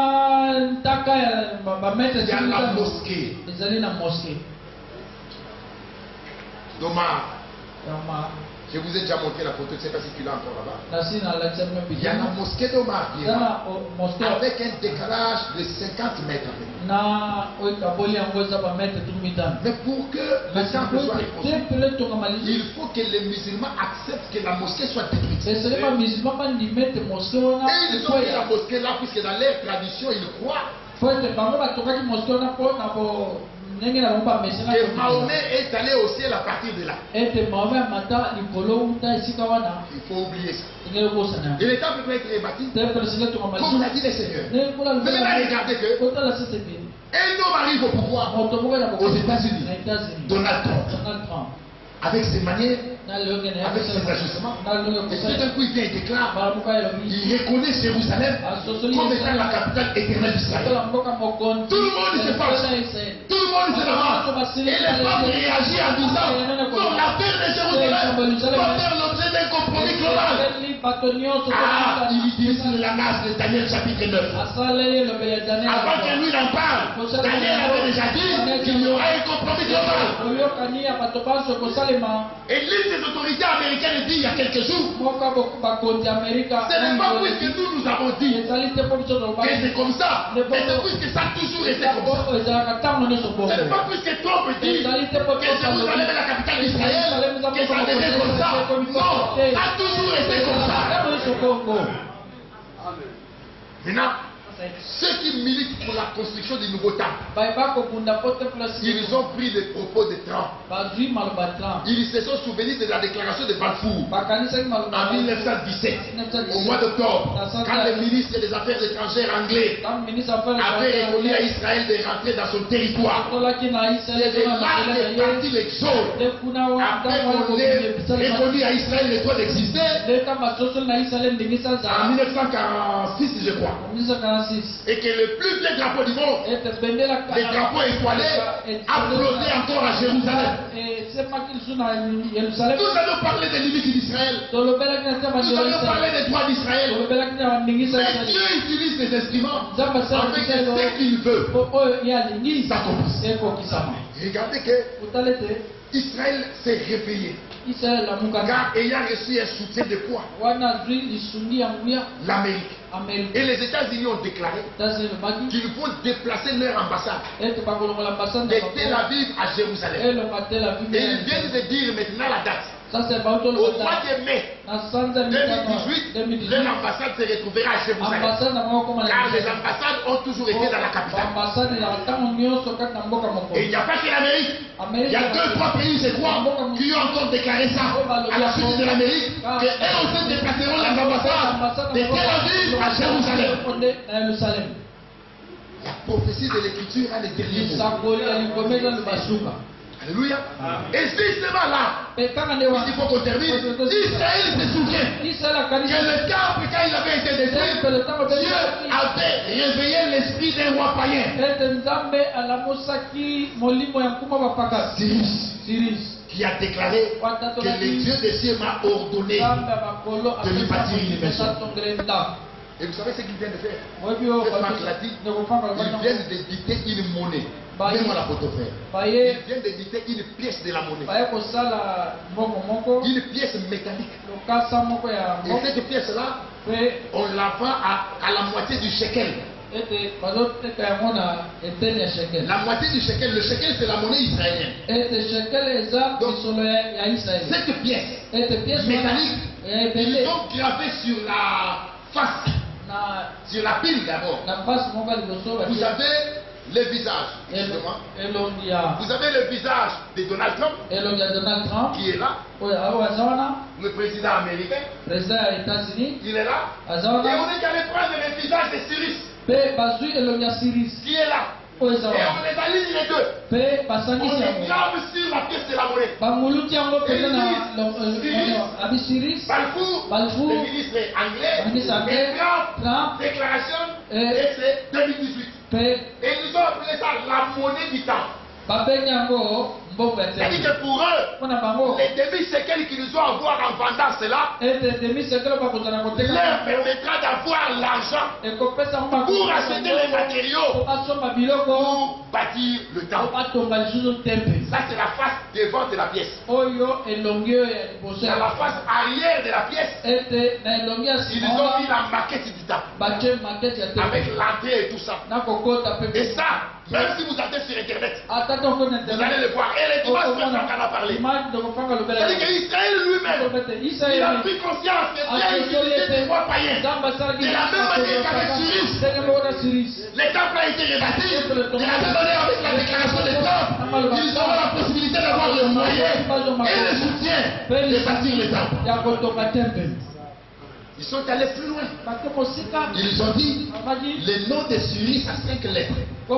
il y a la mosquée. Domar. Je vous ai déjà montré la photo, je ne sais pas si tu l'as encore là-bas. Il y a la mosquée d'Omar avec un décalage de cinquante mètres. Mais pour que le temple soit reconstruit, il faut que les musulmans acceptent que la mosquée soit détruite. Et ils ont mis la mosquée là, puisque dans leur tradition, ils croient que Mahomet est allé au ciel à partir de là. Il faut oublier ça. Et le temple peut être rebâti comme l'a dit le Seigneur. Mais maintenant, regardez que un homme arrive au pouvoir aux États-Unis, Donald Trump, avec ses manières, avec ses ajustements. Et tout d'un coup, il vient et déclare, il reconnaît Jérusalem comme étant la capitale éternelle d'Israël. Tout le monde se passe. Tout le monde se demande. Et les femmes réagissent en disant, non, l'affaire de Jérusalem doit faire l'objet d'un compromis Ah, il utilise le langage de Daniel chapitre neuf. Avant que lui n'en parle, Daniel avait déjà dit qu'il y aura un compromis global. Et l'une des autorités américaines dit il y a quelques jours, ce n'est pas puisque nous nous avons dit que c'est comme ça, mais c'est puisque ça a toujours été comme ça. Ce n'est pas puisque Trump dit que Jérusalem est la capitale d'Israël, que ça devait comme ça. Non, ça a toujours été comme ça. Maintenant, ceux qui militent pour la construction du nouveau temple, ils ont pris les propos de Trump. Ils se sont souvenus de la déclaration de Balfour en mille neuf cent dix-sept, au mois d'octobre, quand le ministre des Affaires étrangères anglais avait reconnu à Israël de rentrer dans son territoire. Et là est parti l'exode. Après qu'on ait reconnu à Israël le droit d'exister, en mille neuf cent quarante-six, je crois. Et que le plus vieux drapeau du monde, les drapeaux étoilés, a flotté encore à Jérusalem. Nous allons parler des limites d'Israël. Nous allons parler des droits d'Israël. Mais Dieu utilise ces instruments avec ce qu'il veut. Ça commence. Regardez que Israël s'est réveillé. Car ayant reçu un soutien de quoi? L'Amérique. Et les États-Unis ont déclaré qu'ils vont déplacer leur ambassade de Tel Aviv à Jérusalem. Et ils viennent de dire maintenant la date. Au mois de mai deux mille dix-huit, leur ambassade se retrouvera à Jérusalem. Car les ambassades ont toujours été dans la capitale. Et il n'y a pas que l'Amérique. Il y a deux, trois pays, je crois, qui ont encore déclaré ça à la suite de l'Amérique, qu'eux aussi déplaceront leurs ambassades de Tel Aviv à Jérusalem. La prophétie de l'Écriture a les derniers mots. Alléluia. Et justement là, il faut qu'on termine. Israël se souvient que le temple, quand il avait été détruit, Dieu avait réveillé l'esprit d'un roi païen. Cyrus, qui a déclaré que le Dieu des cieux m'a ordonné de lui bâtir une maison. Et vous savez ce qu'il vient de faire? Cette marque l'a dit, ils viennent d'éditer une monnaie. Même la photo frère. Ils viennent d'éditer une pièce de la monnaie. Une pièce métallique. Et cette pièce-là, on la vend à, à la moitié du shekel. La moitié du shekel, le shekel c'est la monnaie israélienne. Donc, cette pièce métallique, ils ont gravé sur la face, sur la pile d'abord. Vous avez le visage, vous avez le visage de Donald Trump, qui est là, le président américain, il est là, et on est allé prendre le visage de Cyrus, qui est là. Et on les aligne les deux. On les grave sur la pièce de la monnaie. Et ils disent Balfour, le ministre anglais, et Trump, déclaration, et c'est deux mille dix-huit. Et ils ont appelé ça la monnaie du temps. C'est-à-dire que pour eux, les demi-séquelles qu'ils nous ont à avoir en vendant cela leur permettra d'avoir l'argent pour acheter les matériaux pour bâtir le temple. Ça, c'est la face devant de la pièce. Dans la face arrière de la pièce, ils ont mis la maquette du temple avec l'entrée et tout ça. Et ça, même si vous allez sur Internet, vous allez le voir. Et les dimanches, on en a parlé. C'est-à-dire qu'Israël lui-même, il a pris conscience que Dieu utilisait des rois païens. De la même manière qu'avec Cyrus, le temple a été rebâti. De la même manière avec la déclaration des temples, ils auront la possibilité d'avoir le moyen et le soutien de bâtir le temple. Ils sont allés plus loin. Ils ont dit le nom de Cyrus a cinq lettres.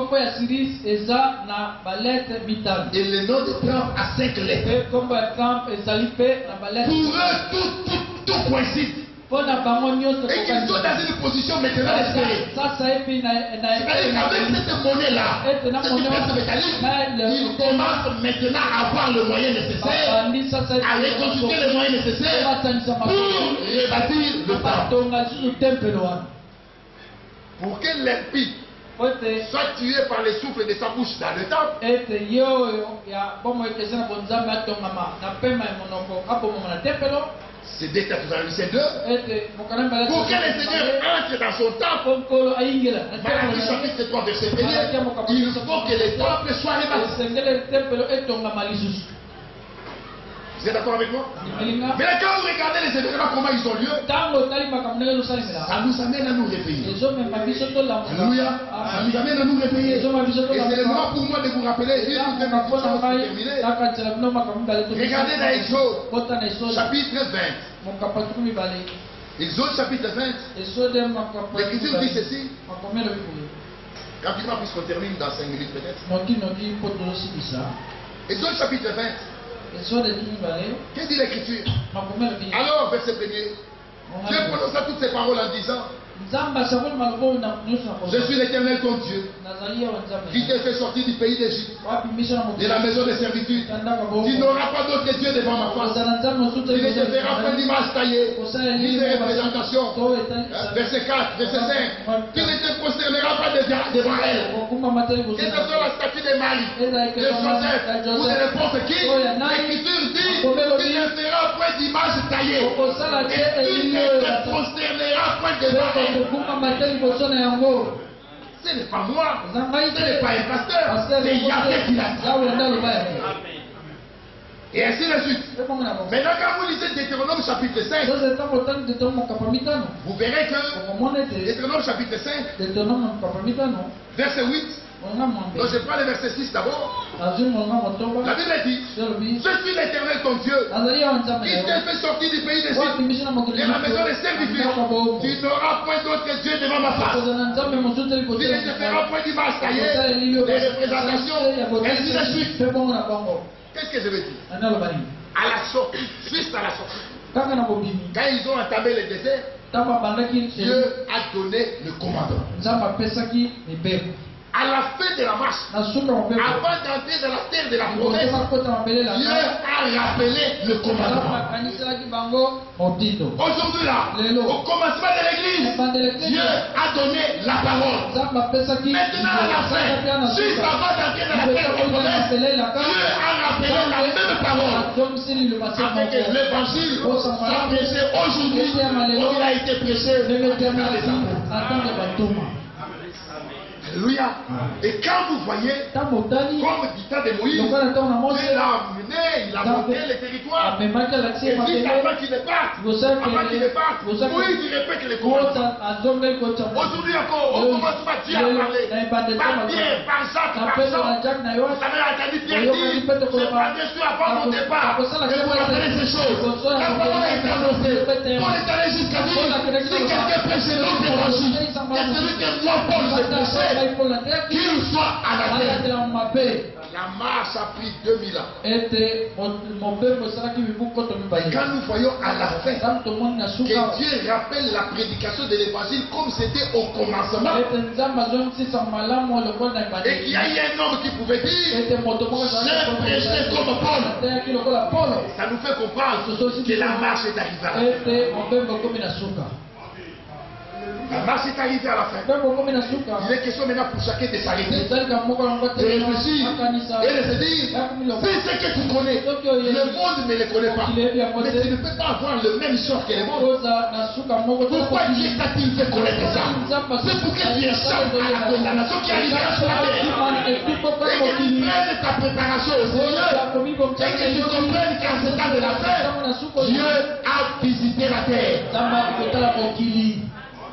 Et le nom de Trump a cinq lettres. Pour eux, tout, tout, tout coïncide. Et qu'ils sont dans une position maintenant d'espérer. C'est-à-dire qu'avec cette monnaie-là, cette pièce métallique, ils commencent maintenant à avoir le moyen nécessaire, à reconstituer les moyens nécessaires pour rebâtir le temple. Pour que l'impie soit tué par les souffles de sa bouche dans le temple. C'est dès que vous avez deux. Pour que le Seigneur entre dans son temple, Malachie chapitre trois verset un, il faut que les temples soient rebâtis. Vous êtes d'accord avec moi? Mais quand vous regardez les événements, comment ils ont lieu, ça nous amène à nous réveiller. Alléluia. Ça nous amène à nous réveiller. Et c'est le moment pour moi de vous rappeler. Regardez dans Exode, chapitre vingt. Exode, chapitre vingt. L'Écriture dit ceci. Rapidement, puisqu'on termine dans cinq minutes peut-être. Exode, chapitre vingt. Qu'est-ce que dit l'Écriture? Alors, verset premier, Dieu prononça toutes ces paroles en disant: je suis l'Éternel ton Dieu, qui t'ai fait sortir du pays d'Égypte, de la maison de servitude. Tu n'auras pas d'autre Dieu devant ma face. Tu ne te feras pas d'image taillée, ni de représentation. Verset quatre, verset cinq. Tu ne te prosterneras pas devant elle. Que ce soit la statue de Marie, de Joseph ou de n'importe qui, l'Écriture dit: tu ne feras pas d'image taillée. Et tu ne te prosterneras pas devant elle. Ce n'est pas moi, ce n'est pas un pasteur, c'est Yahvé qui l'a dit. Et ainsi de suite. Maintenant, quand vous lisez Deutéronome chapitre cinq, vous verrez que Deutéronome chapitre cinq, verset huit. Donc je prends le verset six d'abord. La Bible dit: je suis l'Éternel ton Dieu, qui t'ai fait sortir du pays d'Égypte, de la maison de servitude. Tu n'auras point d'autre Dieu devant ma face. Tu ne te feras point d'image taillée, des représentations, ainsi de suite. Qu'est-ce que je veux dire? À la sortie, juste à la sortie, quand ils ont entamé le désert, Dieu a donné le commandement. À la fin de la marche, avant d'entrer dans la terre de la promesse, Dieu a rappelé le commandement. Aujourd'hui là, au commencement de l'église, Dieu a donné la parole. Maintenant à la fin, juste avant d'entrer dans la terre de la promesse, Dieu a rappelé la même parole. Afin que l'évangile soit prêché aujourd'hui, comme il a été prêché dans les temps. Alléluia. Et quand vous voyez, comme du temps de Moïse, il a amené, il a monté le territoire. Et puis avant qu'il ne parte, avant qu'il ne parte, Moïse il répète les commandements. Aujourd'hui encore, on commence par Dieu à parler. Par Pierre, par Jacques, par Jean. Vous avez entendu Pierre dire: je prendrai sur avant mon départ. Et vous rappelez ces choses. La parole est annoncée. Paul est allé jusqu'à dire: si quelqu'un prêche l'autre évangile, c'est celui que moi, Paul, j'ai prêché, qu'il soit à la terre. La marche a pris deux mille ans. Et quand nous voyons à la fin que Dieu rappelle la prédication de l'évangile comme c'était au commencement, et qu'il y a eu un homme qui pouvait dire: j'ai prêché comme Paul, ça nous fait comprendre que la marche est arrivée à la fin. La marche est arrivée à la fin. Il est question maintenant pour chacun de s'arrêter, de réfléchir et de se dire: c'est ce que tu connais. Le monde ne le connaît pas. Mais tu ne peux pas avoir le même sort que le monde. Pourquoi Dieu t'a-t-il fait connaître ça? C'est pour que tu échappes à la condamnation qui arrivera sur la terre. Et que tu prennes ta préparation au Seigneur. Et que tu comprennes qu'en ce temps de la fin, Dieu a visité la terre.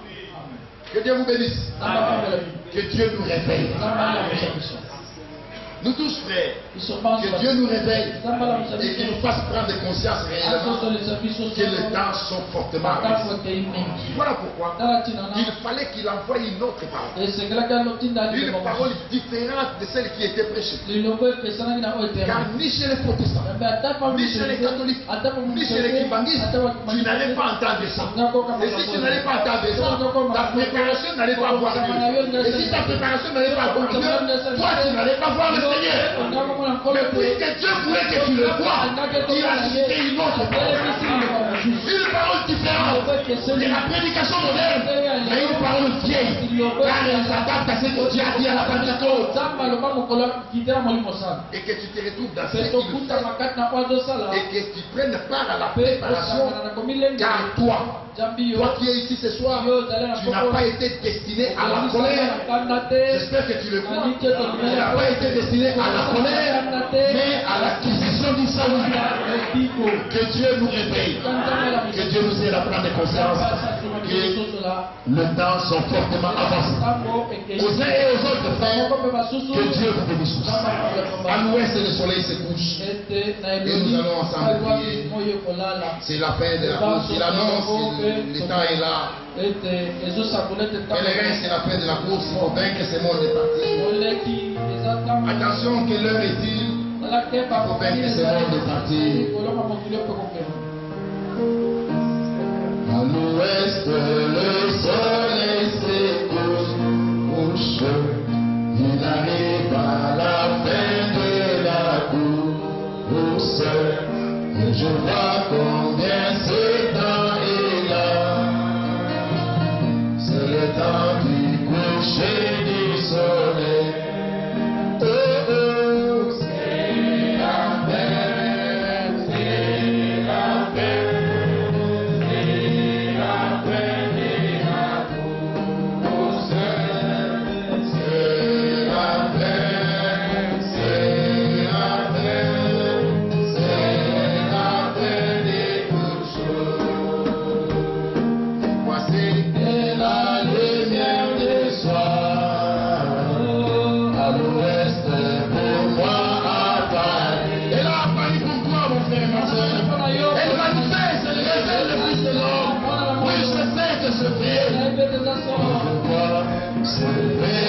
Que Dieu vous bénisse. Que Dieu nous réveille. Nous tous, frères, que Dieu nous réveille et qu'il nous fasse prendre conscience réellement que les temps sont fortement avancés. Voilà pourquoi il fallait qu'il envoie une autre parole. Une parole différente de celle qui était prêchée. Car ni chez les protestants, ni chez les catholiques, ni chez les kibangistes, tu n'allais pas entendre ça. Et si tu n'allais pas entendre ça, ta préparation n'allait pas avoir lieu. Et si ta préparation n'allait pas avoir lieu, toi tu n'allais pas voir le Seigneur. Mais puisque Dieu voulait que tu le vois, il a cité une autre parole. Une parole différente de la prédication moderne, mais une parole vieille, car elle s'adapte à ce que Dieu a dit à la Pentecôte. Et que tu te retrouves dans ce qu'il fait et que tu prennes part à la préparation, car toi, toi qui es ici ce soir, tu n'as pas été destiné à la colère. J'espère que tu le crois. Tu n'as pas été destiné à la colère, mais à l'acquisition du salut. Que Dieu nous réveille, que Dieu nous aide à prendre conscience que le temps sont fortement avancés. Aux uns et aux autres, frères, que Dieu vous bénisse. À l'ouest, le soleil se couche et nous allons ensemble prier. C'est la fin de la course. Il annonce que le temps est là. Et le reste, c'est la fin de la course. Il faut vaincre ce monde est parti. Attention, quelle heure est-il? Il faut vaincre ce monde est parti. À l'ouest, le soleil se couche. Il arrive à la fin de la course. Et je vois combien ce temps est là. C'est le temps du coucher du soleil. Oh oh, c'est la peine, c'est la peine, c'est la peine et la course. C'est la peine, c'est la peine, c'est la peine et toute chose. Voici la lumière du soir, à l'ouest pour moi à Paris. Elle a Paris pour toi, mon frère et ma soeur. Elle va nous faire se lever le Fils de l'homme. Oui, je sais que ce fait. Pourquoi se lever